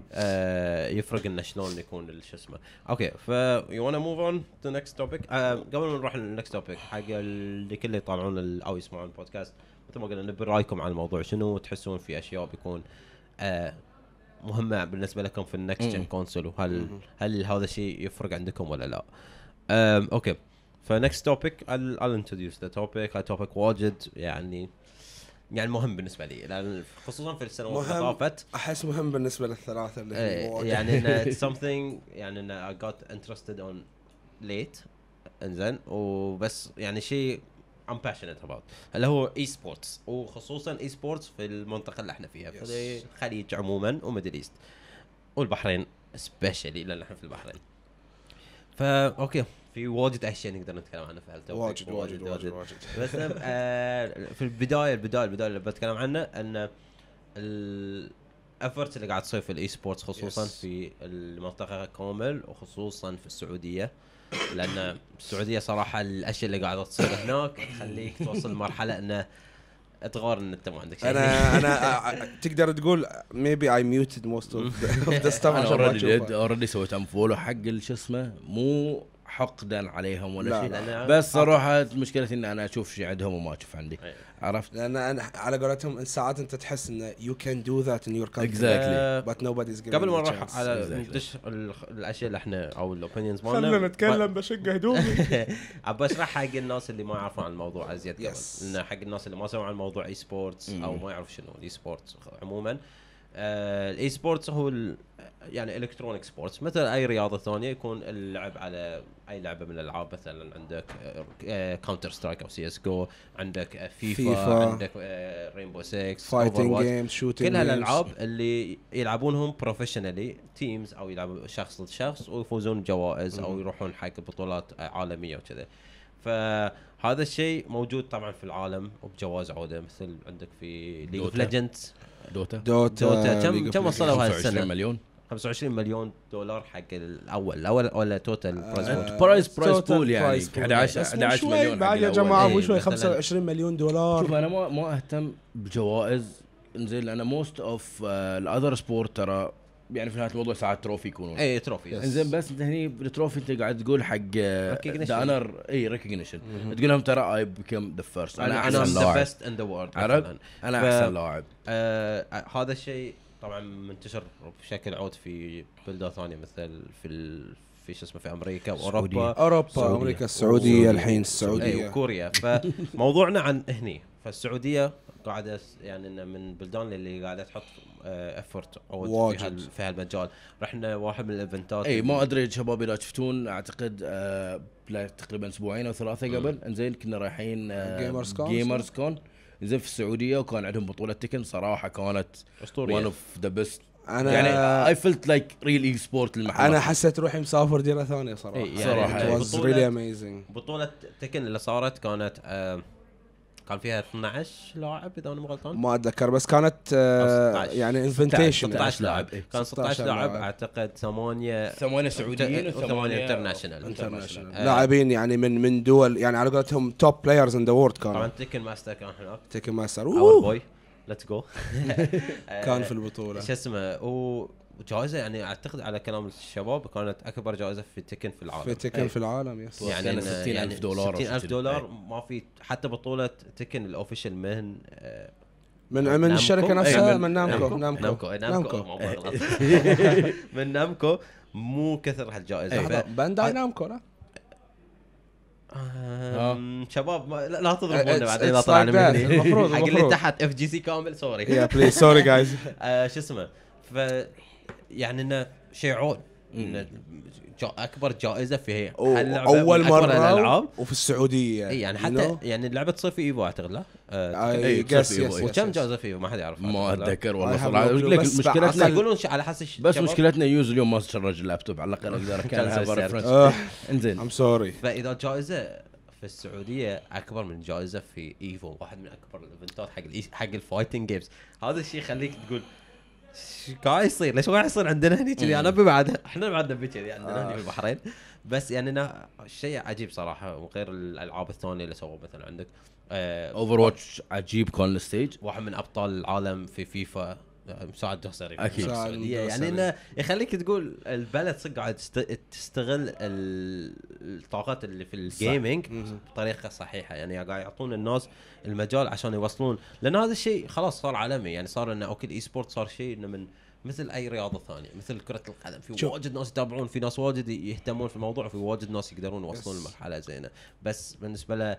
آه، يفرق انه شلون يكون ال- شو اسمه اوكي ف يو وانا موف اون تو نكست توبيك قبل ما نروح للنكست توبيك حق اللي كله يطالعون ال- او يسمعون البودكاست مثل ما قلنا نبي رايكم عن الموضوع شنو تحسون في اشياء بيكون آه، مهمه بالنسبه لكم في النكست جن كونسول وهل هل هذا الشيء يفرق عندكم ولا لا. أم، اوكي فنكست توبيك I'll I'll introduce the topic هاي توبيك واجد يعني يعني مهم بالنسبه لي لان خصوصا في السنوات اللي مهم. طافت احس مهم بالنسبه للثلاثه اللي إيه، واجد. يعني إن it's something يعني ان I got interested on late انزين وبس يعني شيء I'm passionate about اللي هو اي سبورتس وخصوصا اي سبورتس في المنطقه اللي احنا فيها في الخليج عموما وميدل ايست والبحرين سبيشالي لان احنا في البحرين. فا اوكي في واجد اشياء نقدر نتكلم عنها في هالتوبيك واجد واجد واجد واجد بس آه في البدايه البدايه البدايه اللي بتكلم عنها ان الافورت اللي قاعد تصير في الاي سبورتس خصوصا Yes. في المنطقه كامل وخصوصا في السعوديه لان السعوديه صراحه الاشياء اللي قاعده تصير هناك تخليك توصل لمرحله انه تغار ان انت ما عندك شيء. انا انا تقدر تقول maybe I muted most of the, of the stuff انا عشان ما اوريدي أشوفها. اوريدي سويت انفولو حق شو اسمه مو حقدا عليهم ولا لا، شيء لا. بس صراحه مشكلتي ان انا اشوف شيء عندهم وما اشوف عندي أي. عرفت لان انا على قولتهم ساعات انت تحس انه you can do that in your country Exactly. but nobody's giving قبل ما you a نروح chance. على Exactly. ندش ال- الاشياء اللي احنا او الاوبينيونز مالنا خلنا نتكلم بشق هدومي. ابى اشرح حق الناس اللي ما يعرفون عن الموضوع ازيد قبل Yes. لان حق الناس اللي ما سمعوا عن موضوع اي سبورتس او مم. ما يعرف شنو الاي سبورتس عموما. آه الاي سبورتس هو ال- يعني الكترونيك سبورتس مثل اي رياضه ثانيه يكون اللعب على اي لعبه من الالعاب مثلا عندك كاونتر سترايك او سي اس جو عندك فيفا, فيفا. عندك رينبو ستة fighting games shooting كل games. هالالعاب اللي يلعبونهم بروفيشنالي تيمز او يلعبوا شخص ضد شخص ويفوزون بجوائز او يروحون حق بطولات عالميه وكذا. فهذا الشيء موجود طبعا في العالم وبجواز عوده مثل عندك في ليج اوف دوتا. ليجندز دوتا دوتا دوتا كم League of كم Legends. وصلوا خمسة هالسنه؟ وعشرين مليون خمسة وعشرين مليون دولار حق الاول الاول ولا توتال برايز آه، بول؟ برايز برايز total بول يعني prize pool. احد عشر بس احد مو عشر شوي مليون بعد حق يا الأول. جماعه إيه، مو شوي مثلاً. خمسة وعشرين مليون دولار. شوف انا ما ما اهتم بجوائز انزين لان موست اوف الاذر سبورت ترى يعني في نهايه الموضوع ساعات تروفي يكونون اي تروفي انزين بس انت هني بالتروفي انت قاعد تقول حق Recognition. ذا انر اي ريكوجنيشن تقول لهم ترى اي بيكم ذا فيرست انا انا احسن ذا لاعب بيست ان ذا وورلد عرفت انا ف- احسن لاعب آه هذا الشيء طبعا منتشر بشكل عود في بلدان ثانيه مثل في ال... في شو اسمه في امريكا واوروبا السعودية. اوروبا السعودية. امريكا السعوديه والسعودية. الحين اي السعوديه. وكوريا. فموضوعنا عن هني فالسعوديه قاعده س- يعني إنه من البلدان اللي قاعده تحط افورت عود في واجد. هال في هالمجال. رحنا واحد من الايفنتات اي ما ادري شباب اذا شفتون اعتقد آه بلا- تقريبا اسبوعين او ثلاثه قبل انزين كنا رايحين Gamers Con. جيمرز كون انزين في السعوديه وكان عندهم بطوله تكن صراحه كانت ون اسطوريه. اوف ذا بيست انا يعني اي فيلت لايك ريل اي سبورت المحل انا حسيت روحي مسافر ديره ثانيه صراحه. إيه، يعني صراحة. it was بطولة- really amazing. بطوله تكن اللي صارت كانت آه كان فيها اثنا عشر لاعب اذا انا مو غلطان. ما اتذكر بس كانت آه، ستة عشر. يعني انفنتيشن ستة عشر لاعب إيه. كان ستة عشر ستة عشر لاعب لاعب. اعتقد ثمانية ثمانية سعوديين وثمانية انترناشونال انترناشونال آه. لاعبين يعني من من دول يعني على قولتهم توب بلايرز ان ذا وورد طبعا كانوا. تكن ماستر كان هناك تيكن ماستر اور أوه. بوي ليتس جو كان في البطوله. شو اسمه وجائزه يعني اعتقد على كلام الشباب كانت اكبر جائزه في تكن في العالم. في تيكن في العالم يس. يعني يعني كان ستين ألف دولار أو ستين ألف ستين. دولار أي. ما في حتى بطوله تكن الاوفيشال من آه، من من نامكو؟ الشركه أي، نفسها من- من نامكو نامكو نامكو نامكو نامكو نامكو. مو غلط. من نامكو مو كثر هالجائزه لحظة، ف- بانداي نامكو لا آم، شباب ما لا لا It's- تضربونا بعدين لا it's طلعنا like من that. هني. المفروض- حق اللي المفروض. تحت اف جي سي كامل سوري يا بليز سوري جايز. آه، شو اسمه ف يعني انه شيء عود إنه جا اكبر جائزه في هي هاللعبة اول من أكبر مره الالعاب. وفي السعوديه اي يعني you حتى know? يعني اللعبه تصير في ايفو اعتقد لا آه، إيه، I تصير guess في yes, إيفو. yes, وكم yes. جائزه في ايفو ما حد يعرف ما أعتقد، لا. اتذكر I والله have صراحه no أقول clue، لك بس مشكلتنا اصلا يقولون ش- على اساس الش- بس شباب. مشكلتنا يوز اليوم ما شرج اللابتوب على الاقل اقدر اكنها كنسل ريفرنس آه، انزين I'm sorry. فاذا جائزه في السعوديه اكبر من جائزه في ايفو واحد من اكبر الايفنتات حق الإي- حق الفايتنج جيمز. هذا الشيء يخليك تقول ايش قاعد يصير ليش ما قاعد يصير عندنا هني كذي. انا ابي بعد احنا بعد نبي كذي عندنا هني في البحرين. بس يعني انا شيء عجيب صراحه وغير الالعاب الثانيه اللي سووا مثلا عندك آه اوفر واتش عجيب كان الستيج واحد من ابطال العالم في فيفا آه، مساعد دوسري في أكيد. السعودية. مساعد يعني دوسري. انه يخليك تقول البلد صدق قاعد تست- تستغل ال- الطاقات اللي في الجيمنج بطريقه صحيحه. يعني قاعد يعطون الناس المجال عشان يوصلون لان هذا الشيء خلاص صار عالمي. يعني صار انه اوكي الاي سبورت صار شيء انه من مثل اي رياضه ثانيه مثل كره القدم في شوف. واجد ناس يتابعون في ناس واجد يهتمون في الموضوع وفي واجد ناس يقدرون يوصلون Yes. لمرحله زينه. بس بالنسبه له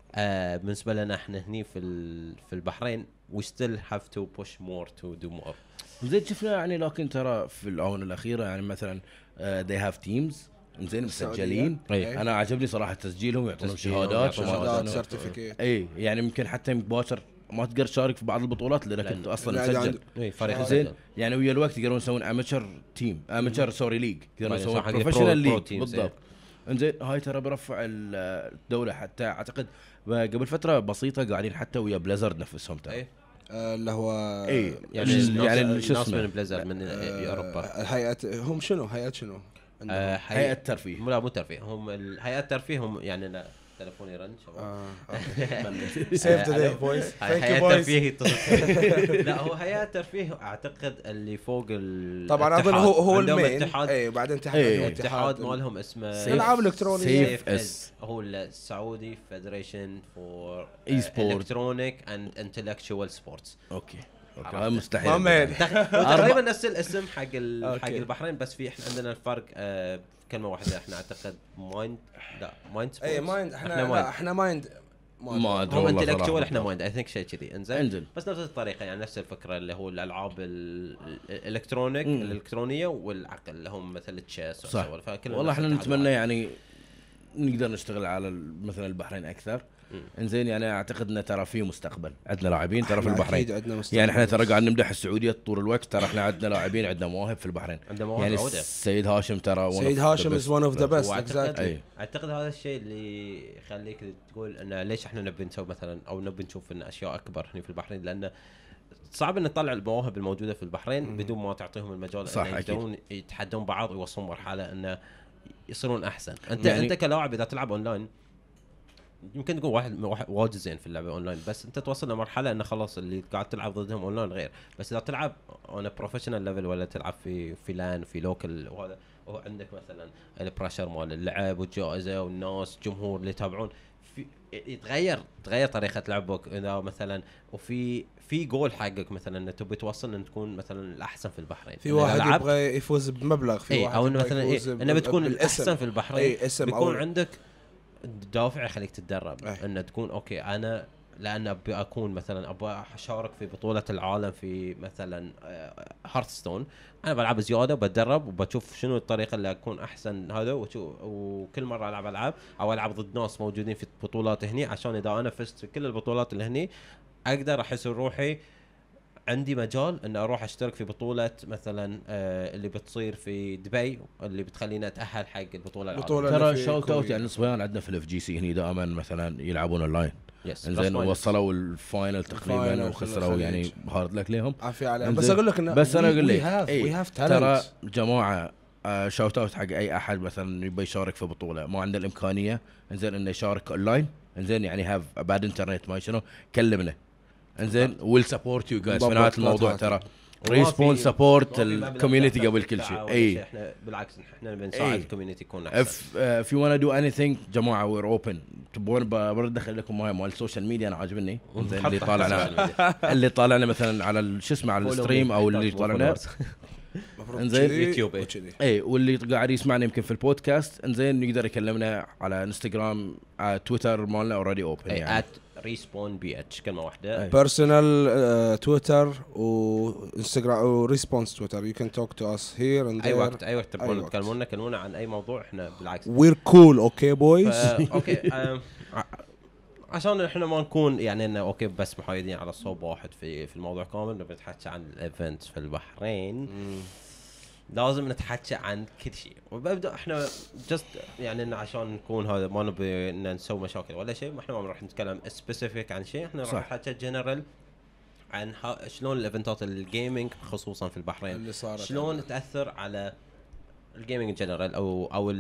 آه بالنسبه لنا احنا هني في ال- في البحرين we still have to push more to do more. زين شفنا يعني لكن ترى في الاونه الاخيره يعني مثلا ذي هاف تيمز زين مسجلين. أي. انا عجبني صراحه تسجيلهم ويعطونهم تسجيلهم شهادات ويعطون وما شهادات. أدري. سيرتيفيكيت. اي يعني يمكن حتى مباشر ما تقدر تشارك في بعض البطولات لانك لأن- انت اصلا لا، مسجل عند- اي فريق زين مسجل. يعني ويا الوقت يقدرون يسوون اماتشر تيم اماتشر سوري ليج يقدرون بعدين يسوون صح حق بروفيشنال البرو- برو ليج تيمز، بالضبط. انزين هاي ترى برفع ال- الدوله حتى اعتقد قبل فتره بسيطه قاعدين حتى ويا بليزرد نفسهم ترى. اي آه، اللي هو اي يعني ال- الناس- يعني شو الناس من اسمه بليزرد من آه، اوروبا. هيئه هم شنو هيئه شنو؟ عندهم. آه، هيئه ترفيه. لا مو ترفيه هم ال- هيئات الترفيه هم يعني أنا تلفوني رن شباب. اه سيف ذا داي بويز. ثانك يو هيئة بويز. الترفيه. لا هو هيئة الترفيه اعتقد اللي فوق ال طبعا اظن هو هو عندهم المين. اتحاد. اي بعدين اتحاد إيه. الاتحاد مالهم اسمه العاب الكترونيه. سيف اس هو السعودي فيدريشن فور اي سبورت الكترونيك اند انتلكتشوال سبورتس. اوكي اوكي هذا مستحيل. ما مين. تقريبا نفس الاسم حق ال- حق أوكي. البحرين، بس في احنا عندنا الفرق آه، كلمه واحده. احنا اعتقد مايند لا مايند سبورتس. اي مايند. احنا إحنا لا مايند. احنا مايند ما ادري هو والله انتلكتشوال صراحة. احنا مايند اي ثينك شيء كذي. انزين انزين بس نفس الطريقه يعني نفس الفكره اللي هو الالعاب ال- الالكترونيك مم. الالكترونيه والعقل اللي هم مثل التشيس صح. فكل والله احنا نتمنى يعني نقدر نشتغل على ال- مثلا البحرين اكثر. انزين يعني اعتقد ان ترى في مستقبل عندنا لاعبين ترى في البحرين. يعني احنا ترى قاعد نمدح السعوديه طول الوقت، ترى احنا عندنا لاعبين عندنا مواهب في البحرين. عندنا مواهب يعني عودة. السيد هاشم ترى سيد هاشم از ون اوف ذا بيست. واعتقد أي. اعتقد هذا الشيء اللي يخليك تقول انه ليش احنا نبي نسوي مثلا او نبي نشوف ان اشياء اكبر هنا في البحرين، لانه صعب ان نطلع المواهب الموجوده في البحرين بدون ما تعطيهم المجال صح، ان أكيد. يقدرون يتحدون بعض ويوصلون مرحله انه يصيرون احسن. انت يعني- انت كلاعب اذا تلعب اونلاين يمكن تكون واحد واحد واجد زين في اللعبه اونلاين، بس انت توصل لمرحله انه خلاص اللي قاعد تلعب ضدهم اونلاين غير. بس اذا تلعب اون بروفيشنال ليفل ولا تلعب في في لان في لوكل وهذا وهو عندك مثلا البريشر مال اللعب والجائزه والناس جمهور اللي يتابعون في يتغير تغير طريقه لعبك. اذا مثلا وفي في جول حقك مثلا انك تبي توصل ان تكون مثلا الاحسن في البحرين، في إن واحد إذا لعبت- يبغى يفوز بمبلغ، في إيه واحد او انه يبغى مثلا يفوز إيه ب- انه بتكون بالاسم. الاحسن في البحرين. اي اسم بيكون أو عندك دافع يخليك تتدرب. أي. ان تكون اوكي انا لان ابي اكون مثلا ابغى اشارك في بطوله العالم في مثلا هارتستون، انا بلعب زياده وبتدرب وبشوف شنو الطريقه اللي اكون احسن هذا وشو- وكل مره العب العاب او العب ضد ناس موجودين في بطولات هني، عشان اذا انا فزت في كل البطولات اللي هني اقدر احس روحي عندي مجال ان اروح اشترك في بطوله مثلا آه اللي بتصير في دبي اللي بتخليني اتاهل حق البطوله بطولة العالمية. ترى اللي في شوت اوت كوريا. يعني الصبيان عندنا في الاف جي سي هني دائما مثلا يلعبون اونلاين. يس انزين بس وصلوا الفاينل تقريبا الفاينل وخسروا في يعني الخليج. هارد لك ليهم. عافية عليهم. إنزين. بس اقول لك انه بس انا اقول لك وي هاف ترى تالنت. جماعه آه شوت اوت حق اي احد مثلا يبي يشارك في بطوله ما عنده الامكانيه انزين انه يشارك اونلاين انزين يعني هاف بعد انترنت ما شنو كلمنا انزين ويل سبورت يو جايز في نهايه الموضوع ترى ريسبون سبورت الكوميونتي قبل كل شيء. اي احنا بالعكس احنا بنساعد أي. الكوميونتي يكون احسن. اف اف يو وانا دو اني ثينك جماعه وير اوبن تبون برد ادخل لكم معي مال السوشيال ميديا انا عاجبني انزين اللي طالعنا اللي طالعنا مثلا على ال- شو اسمه على الستريم او اللي طالعنا انزين يوتيوب، إيه. اي واللي قاعد يسمعنا يمكن في البودكاست انزين يقدر يكلمنا على انستغرام على تويتر مالنا اوريدي اوبن يعني ات ريسبون بي اتش كلمه واحده. أي. بيرسونال تويتر وانستغرام وريسبونس تويتر. يو كان توك تو اس هير اند اي وقت اي وقت تبون أي وقت. تكلمونا كلمونا عن اي موضوع احنا بالعكس. وير كول اوكي بويز. فا- اوكي أم، ع- عشان احنا ما نكون يعني انه اوكي بس محايدين على صوب واحد في في الموضوع كامل، نبي نتحكي عن الايفنت في البحرين لازم نتحكي عن كل شيء. وببدا احنا جست يعني إن عشان نكون هذا ما نبي إن نسوي مشاكل ولا شيء، احنا ما راح نتكلم سبيسيفيك عن شيء، احنا راح صح. نحكي جنرال عن ها- شلون الايفنتات الجيمنج خصوصا في البحرين اللي صارت شلون تاثر على الجيمنج جنرال او او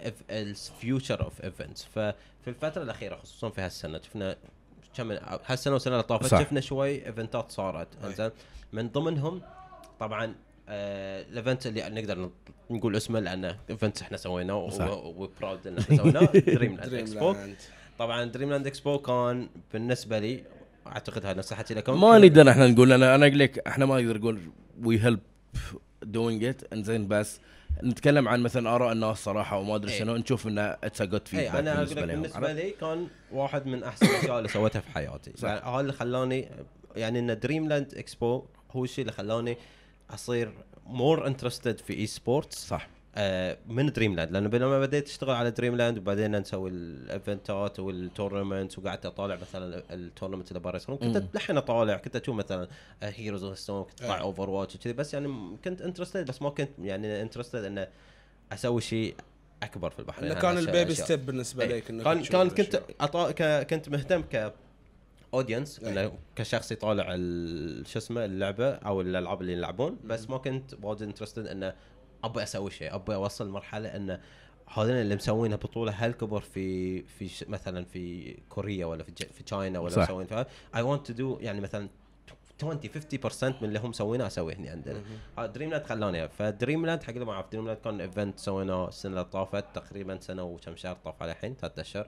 الفيوتشر اوف ايفنتس. ففي الفتره الاخيره خصوصا في هالسنه شفنا كم هالسنه والسنه اللي طافت صح. شفنا شوي ايفنتات صارت انزين من ضمنهم طبعا آه الايفنت اللي نقدر نقول اسمه لانه ايفنت احنا سويناه وبراود ان احنا سويناه دريم لاند اكسبو. طبعا دريم لاند اكسبو كان بالنسبه لي اعتقد هذا نفس حكي لكم ما نقدر احنا نقول انا انا اقول لك احنا ما نقدر نقول وي هيلب دوينج ات انزين بس نتكلم عن مثلا اراء الناس صراحه وما ادري إيه. شنو نشوف انه اتس ا جود اي فيدباك انا اقول بالنسبه لك لهم. بالنسبه لي كان واحد من احسن الاشياء اللي سويتها في حياتي. صح. يعني هذا اللي خلاني يعني ان دريم لاند اكسبو هو الشيء اللي خلاني اصير مور انترستد في اي سبورتس صح آه من دريم لاند، لانه لما بديت اشتغل على دريم لاند وبعدين نسوي الايفنتات والتورنمنت وقعدت اطالع مثلا التورنمنت اللي برا يصيرون كنت لحين اطالع كنت اشوف مثلا هيروز اوف ستون كنت اطلع اوفر واتش وكذي، بس يعني كنت انترستد بس ما كنت يعني انترستد انه اسوي شيء اكبر في البحرين. كان هذا البيبي أشياء. ستيب بالنسبه إيه. لك انك كان تشوف كان كنت الأشياء. أطا... ك... كنت مهتم ك اودينس أي. انه كشخص يطالع ال- شو اسمه اللعبه او الالعاب اللي يلعبون، بس ما كنت وايد انترستد انه ابي اسوي شيء، ابي اوصل مرحله انه هذول اللي مسوينها بطوله هالكبر في في ش- مثلا في كوريا ولا في ج- في تشاينا ولا صح. مسوين فيها اي ونت تو دو يعني مثلا عشرين خمسين بالمية من اللي هم مسوينه اسويه هنا عندنا. دريم لاند خلاني فدريم لاند حق اللي ما يعرف دريم لاند كان ايفنت سويناه السنه اللي طافت تقريبا سنه وكم شهر طاف على الحين ثلاث اشهر.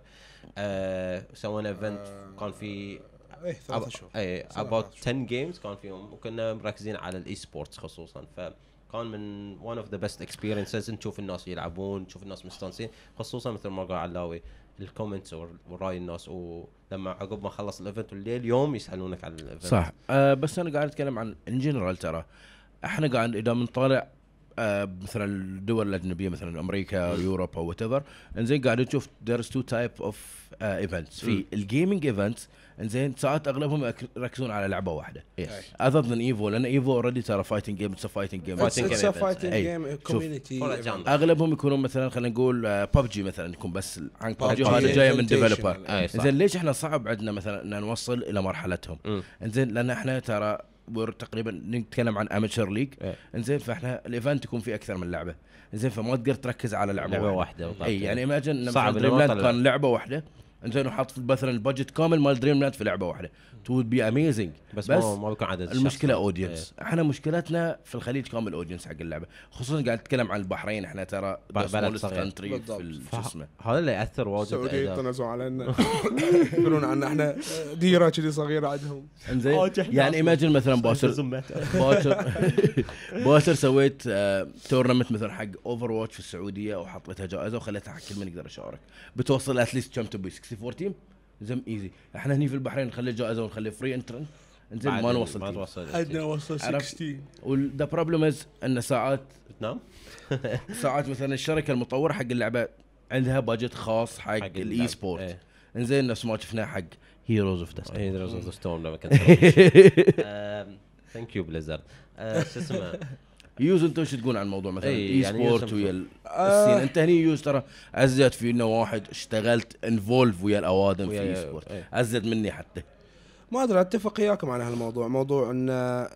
أه سوينا ايفنت كان في ايه ثلاث شهور اي about ten جيمز كان فيهم وكنا مركزين على الاي سبورتس خصوصا فكان من one of the best experiences نشوف الناس يلعبون نشوف الناس مستانسين خصوصا مثل ما قال علاوي الكومنتس وراي الناس ولما عقب ما خلص الايفنت والليل يوم يسالونك عن الايفنت صح. آه بس انا قاعد اتكلم عن ان جنرال ترى احنا قاعد اذا بنطالع آه مثلا الدول الاجنبيه مثلا امريكا او يوروب او وات ايفر انزين قاعد نشوف there's two type of ايفنتس في الجيمنج ايفنتس انزين ساعات اغلبهم يركزون على لعبه واحده اذر ذان ايفو لان ايفو اوريدي ترى فايتنج جيم اتس فايتنج جيم اتس فايتنج جيم كوميونتي اغلبهم يكونون مثلا خلينا نقول ببجي مثلا يكون بس عن ببجي هذا جايه من ديفلوبر انزين ليش احنا صعب عندنا مثلا ان نوصل الى مرحلتهم انزين لان احنا ترى تقريبا نتكلم عن اماتشر ليج انزين فاحنا الايفنت يكون فيه اكثر من لعبه انزين فما تقدر تركز على لعبه, لعبة واحده, واحدة اي يعني ايماجن صعب دريم لاند كان لعبه واحده انزين وحط مثلا البادجت كامل مال دريم لاند في لعبه واحده تو بي اميزنج بس, بس ما بيكون عدد المشكله اودينس احنا مشكلتنا في الخليج كامل اودينس حق اللعبه خصوصا قاعد نتكلم عن البحرين احنا ترى بلد صغير في اسمه هذا اللي ياثر واجد السعوديه يتنازلون علينا يقولون عنا احنا ديره كذي صغيره عندهم انزين يعني ايماجن مثلا باسر باسر باسر سويت تورنمنت مثلا حق اوفر واتش في السعوديه وحطيتها جائزه وخليتها حق كل من يقدر يشارك بتوصل اتليست كم تبي ستة وأربعين تيم زم ايزي احنا هني في البحرين نخلي جائزه ونخلي فري انترنت انزين ما نوصل ما توصل عندنا وصل ستة عشر والذا بروبلم از ان ساعات نعم ساعات مثلا الشركه المطوره حق اللعبه عندها باجت خاص حق, حق الاي سبورت ايه. انزين نفس ما شفنا حق هيروز اوف ذا هيروز اوف ذا ستورم لما كنت ثانك يو بليزرد شو اسمه يوز انتم شو تقول عن الموضوع مثلا اي اي يعني سبورت ويا السين انت هني يوز ترى ازيد في انه واحد اشتغلت انفولف ويا الاوادم في اي سبورت ايه. ازيد مني حتى ما ادري اتفق وياكم على هالموضوع موضوع ان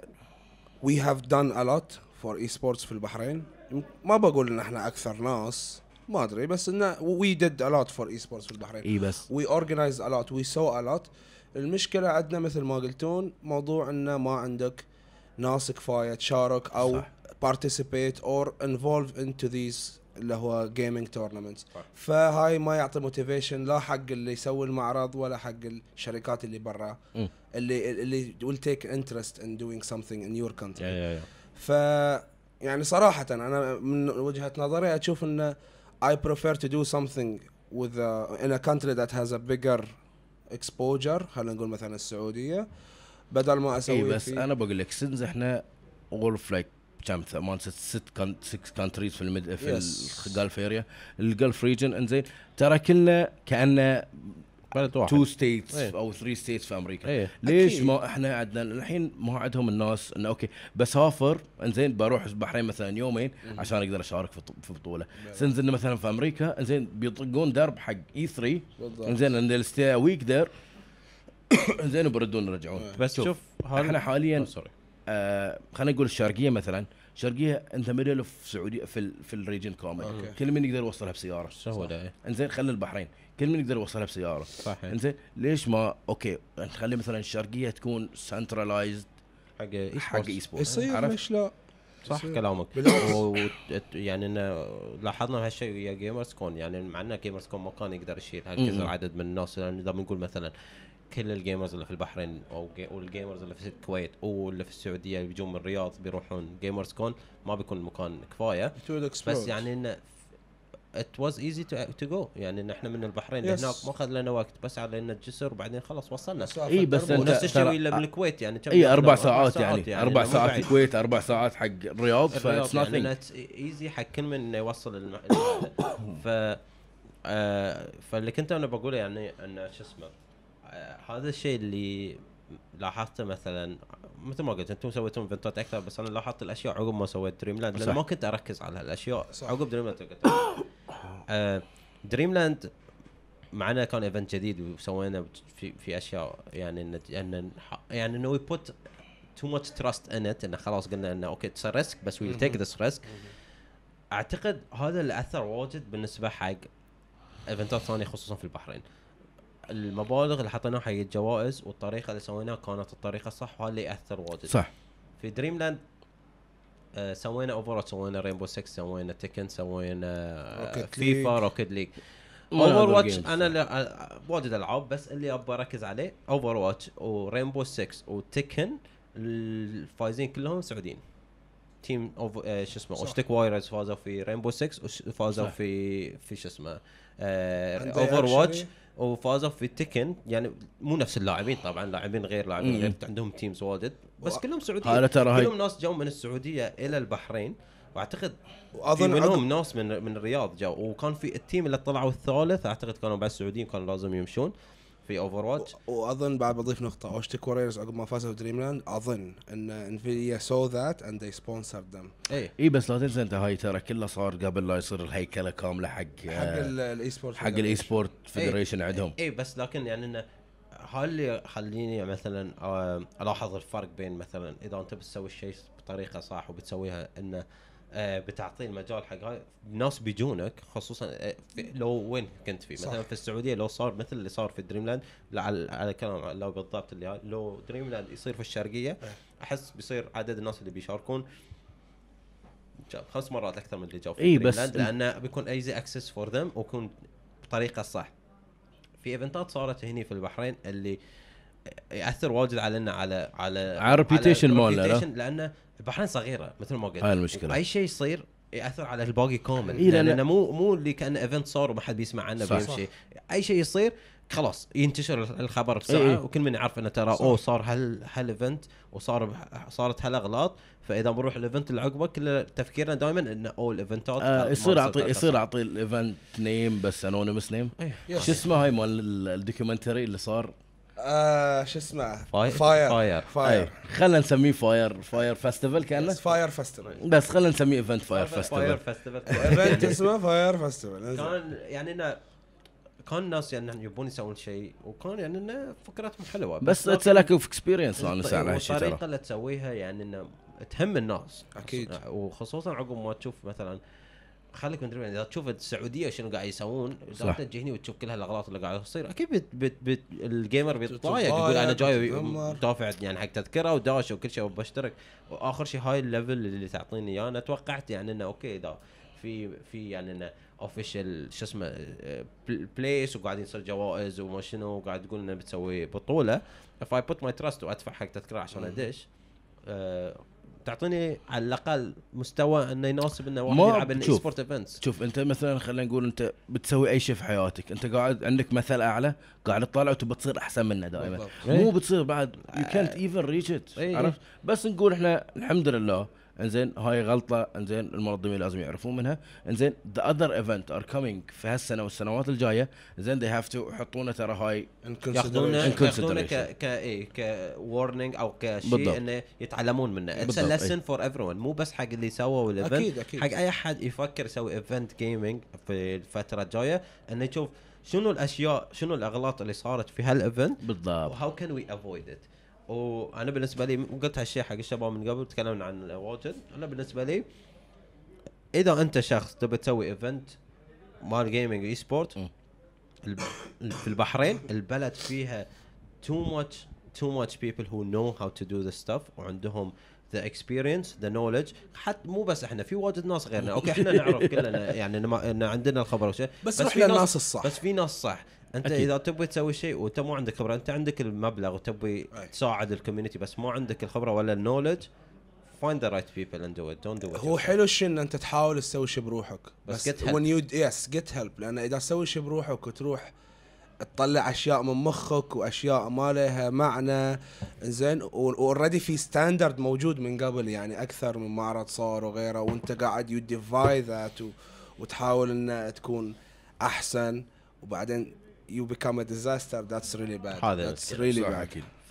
we have done a lot for e-sports في البحرين ما بقول ان احنا اكثر ناس ما ادري بس ان we did a lot for e-sports في البحرين اي بس we organized a lot we saw a lot المشكله عندنا مثل ما قلتون موضوع انه ما عندك ناس كفايه تشارك او صح. participate or involve into these اللي هو gaming tournaments صح. فهاي ما يعطي motivation لا حق اللي يسوي المعرض ولا حق الشركات اللي برا م. اللي اللي will take interest in doing something in your country yeah, yeah, yeah. ف يعني صراحة أنا من وجهة نظري أشوف إن I prefer to do something with a, in a country that has a bigger exposure خلينا نقول مثلا السعودية بدل ما أسوي إيه بس أنا بقول لك سنز إحنا all of like كم ثمان ست ست كان six countries في المد في yes. الجلف اريا الجلف ريجن انزين ترى كلنا كأنه بلد واحد تو ستيتس ايه. او ثري ستيتس في امريكا ايه. ليش أكيد. ما احنا عندنا الحين ما عندهم الناس انه اوكي بسافر انزين بروح البحرين مثلا يومين م- عشان اقدر اشارك في في بطوله سنزلنا مثلا في امريكا انزين بيطقون درب حق اي ثري انزين اند ستي ويك ذير انزين وبردون يرجعون بس شوف, شوف احنا حاليا آه خلينا نقول الشرقيه مثلا الشرقيه انت ميدل في سعوديه في ال في الريجن كامل كل من يقدر يوصلها بسياره سهوله انزين خلي البحرين كل من يقدر يوصلها بسياره صحيح انزين ليش ما اوكي نخلي مثلا الشرقيه تكون سنترلايزد حق حق اي سبورت يصير ليش لا صح كلامك و... يعني إن لاحظنا هالشيء ويا جيمرز كون يعني مع ان جيمرز كون ما كان يقدر يشيل هالكثر عدد من الناس لان اذا بنقول مثلا كل الجيمرز اللي في البحرين او والجيمرز اللي في الكويت او اللي في السعوديه اللي بيجون من الرياض بيروحون جيمرز كون ما بيكون المكان كفايه بس يعني انه it was easy to to go يعني ان احنا من البحرين yes. هناك ما اخذ لنا وقت بس على ان الجسر وبعدين خلاص وصلنا اي بس نفس الشيء اللي بالكويت يعني اي اربع ساعات يعني, يعني اربع ساعات في الكويت اربع ساعات حق الرياض فاتس يعني ايزي حق كل من يوصل الم... ف آه فاللي كنت انا بقوله يعني ان شو اسمه آه هذا الشيء اللي لاحظته مثلا مثل ما قلت انتم سويتوا ايفنتات اكثر بس انا لاحظت الاشياء عقب ما سويت دريم لاند لان ما كنت اركز على هالاشياء عقب دريم لاند آه دريم لاند معنا كان ايفنت جديد وسوينا في في اشياء يعني ان ان يعني انه وي بوت تو ماتش تراست ان ات انه خلاص قلنا انه اوكي اتس ريسك بس ويل تيك ذس ريسك اعتقد هذا اللي اثر واجد بالنسبه حق ايفنتات ثانيه خصوصا في البحرين. المبالغ اللي حطيناها حق الجوائز والطريقه اللي سويناها كانت الطريقه الصح، وهذا اللي ياثر واجد. صح. في دريم لاند آه سوينا اوفر، سوينا رينبو ستة، سوينا تيكن، سوينا آه فيفا، روكيت ليج. اوفر واتش انا واجد العاب، بس اللي ابغى اركز عليه اوفر واتش ورينبو ستة وتيكن، الفايزين كلهم سعوديين. تيم اوف آه شو اسمه اوشتك وايرز فازوا في رينبو ستة، وفازوا في في شو اسمه آه اوفر واتش، وفازوا في تيكن. يعني مو نفس اللاعبين طبعا، لاعبين غير لاعبين غير عندهم تيمز واجد، بس كلهم سعوديين. كلهم ناس جو من السعوديه الى البحرين، واعتقد في منهم ناس من من الرياض جو. وكان في التيم اللي طلعوا الثالث اعتقد كانوا بعد السعوديين، كانوا لازم يمشون في اوفر واتش. واظن بعد بضيف نقطه، اوشتك ووريرز عقب ما فازوا في دريم لاند اظن ان انفيديا سو ذات اند ذي سبونسرد ذم. اي اي بس لا تنسى انت هاي ترى كله صار قبل لا يصير الهيكله كامله حق حق الاي سبورت حق الاي سبورت فيدريشن عندهم. اي بس لكن يعني انه هاي اللي خليني مثلا الاحظ الفرق بين مثلا اذا انت بتسوي الشيء بطريقه صح وبتسويها انه آه بتعطي المجال حق هاي الناس بيجونك، خصوصا آه لو وين كنت فيه مثلا في السعوديه. لو صار مثل اللي صار في دريم لاند، على على كلام لو بالضبط اللي هاي، لو دريم لاند يصير في الشرقيه احس بيصير عدد الناس اللي بيشاركون خمس مرات اكثر من اللي جاوا في إيه دريم لاند، لانه بيكون ايزي اكسس فور ذم ويكون بطريقه صح. في ايفنتات صارت هني في البحرين اللي ياثر واجد علينا على على على الريبيتيشن مالنا، لان البحرين صغيره مثل ما قلت. هاي المشكله. اي شيء يصير ياثر على الباقي كامل. إيه لانه لأن مو مو اللي كان ايفنت صار وما حد بيسمع عنه بيمشي. اي شيء يصير خلاص ينتشر الخبر بسرعه. إيه. وكل من يعرف انه ترى اوه صار هال هالايفنت وصار صارت هالاغلاط. فاذا بنروح الايفنت اللي عقبه كل تفكيرنا دائما انه اوه الايفنتات آه يصير اعطي يصير اعطي الايفنت نيم بس انونيمس نيم. أيه. شو اسمه هاي مال الدوكيومنتري اللي صار آه شو اسمه فاير فاير فاير, فاير. خلينا نسميه فاير فاير فيستيفال كانه فاير فيستيفال، بس خلينا نسميه ايفنت فاير فيستيفال. ايفنت اسمه فاير فيستيفال. كان يعني انه كان الناس يعني يبون يسوون شيء، وكان يعني انه فكرتهم حلوه، بس اتس لاك اوف اكسبيرينس انا ساعه هالشيء. الطريقه اللي تسويها يعني انه تهم الناس اكيد، وخصوصا عقب ما تشوف مثلا خليك من دريم، اذا تشوف السعوديه شنو قاعد يسوون، اذا انت تجي هنا وتشوف كل هالاغلاط اللي قاعد تصير اكيد بت بت بت الجيمر بيتضايق، يقول انا جاي دافع يعني حق تذكره وداش وكل شيء وبشترك. واخر شيء هاي الليفل اللي تعطيني اياه انا توقعت يعني انه اوكي اذا في في يعني انه اوفيشال شو اسمه بليس وقاعدين يصير جوائز وما شنو وقاعد تقول انه بتسوي بطوله، فاي بوت ماي تراست وادفع حق تذكره عشان ادش أه تعطيني على الاقل مستوى انه يناسب انه واحد يلعب الاي سبورت ايفنتس. شوف انت مثلا خلينا نقول انت بتسوي اي شيء في حياتك، انت قاعد عندك مثل اعلى قاعد تطالع وتبى تصير احسن منه دائما. مو بتصير بعد يو كانت ايفن ريتش ات، عرفت؟ بس نقول احنا الحمد لله انزين هاي غلطه انزين المنظمين لازم يعرفون منها. انزين the other event are coming في هالسنه والسنوات الجايه، انزين they have to يحطونه ترى هاي ياخذونه ياخذونه ك ك اي ك warning او كشيء انه يتعلمون منه. اتس lesson for everyone، مو بس حق اللي سووا الايفنت، حق اي احد يفكر يسوي ايفنت جيمنج في الفتره الجايه انه يشوف شنو الاشياء شنو الاغلاط اللي صارت في هالايفنت بالضبط، وهاو كان وي افويد ات. وانا بالنسبه لي قلت هالشيء حق الشباب من قبل، تكلمنا عن واجد. انا بالنسبه لي اذا انت شخص تبي تسوي ايفنت مال جيمنج اي سبورت في البحرين، البلد فيها too much too much people who know how to do this stuff وعندهم the experience the knowledge. حتى مو بس احنا، في واجد ناس غيرنا. اوكي احنا نعرف كلنا يعني ان عندنا الخبر وشيء، بس, بس في ناس الصح، بس في ناس صح. انت أكيد. اذا تبغى تسوي شيء وانت مو عندك خبره، انت عندك المبلغ وتبغى تساعد الكوميونتي بس مو عندك الخبره ولا النولج، find the right people and do it, don't do it. هو حلو الشيء ان انت تحاول تسوي شيء بروحك، بس, بس when you yes get help. لان اذا تسوي شيء بروحك وتروح تطلع اشياء من مخك واشياء ما لها معنى زين، واوريدي في ستاندرد موجود من قبل يعني اكثر من معرض صار وغيره، وانت قاعد يو ديفاي ذات وتحاول ان تكون احسن، وبعدين you become a disaster. that's really bad. that's really bad. ف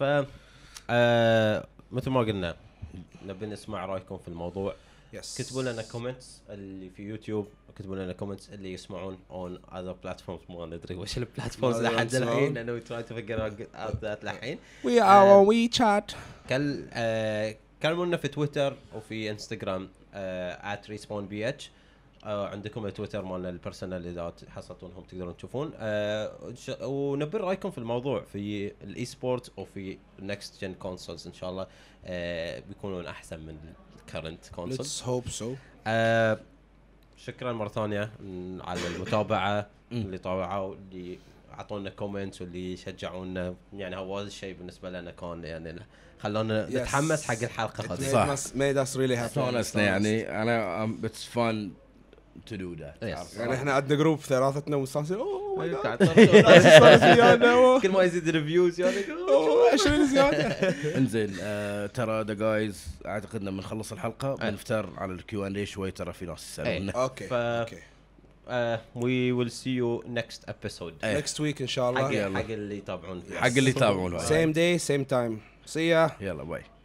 آه مثل ما قلنا نبي نسمع رايكم في الموضوع. yes. كتبوا لنا كومنتس اللي في يوتيوب، كتبوا لنا كومنتس اللي يسمعون on other platforms. ما ندري وش البلاتفورمز لحد الحين لانه we try to figure out that لحين. we are on WeChat. كل آه كلمونا في تويتر وفي انستغرام آه at respawn bh آه عندكم التويتر مال البيرسونال اذا حصلتونهم تقدرون تشوفون آه ونبي رايكم في الموضوع في الاي سبورت او في النكست جن كونسولز ان شاء الله آه بيكونون احسن من الكرنت كونسول. Let's hope so. آه شكرا مره ثانيه على المتابعه اللي طاوعوا اللي اعطونا كومنتس واللي شجعونا يعني هو هذا الشيء بالنسبه لنا كان يعني خلونا yes. نتحمس حق الحلقه هذه صح made us really happy استانسنا يعني انا it's fun to do that yes. يعني احنا عندنا جروب ثلاثتنا مستانسين اوه ماي جاد كل ما يزيد الريفيوز يعني عشرين زياده. انزين آه ترى ذا جايز اعتقدنا بنخلص الحلقه بنفتر على الكيو ان اي شوي ترى في ناس يسالون اوكي اوكي we will see you next episode next week ان شاء الله حق اللي يتابعون حق اللي يتابعون same day same time see ya يلا باي.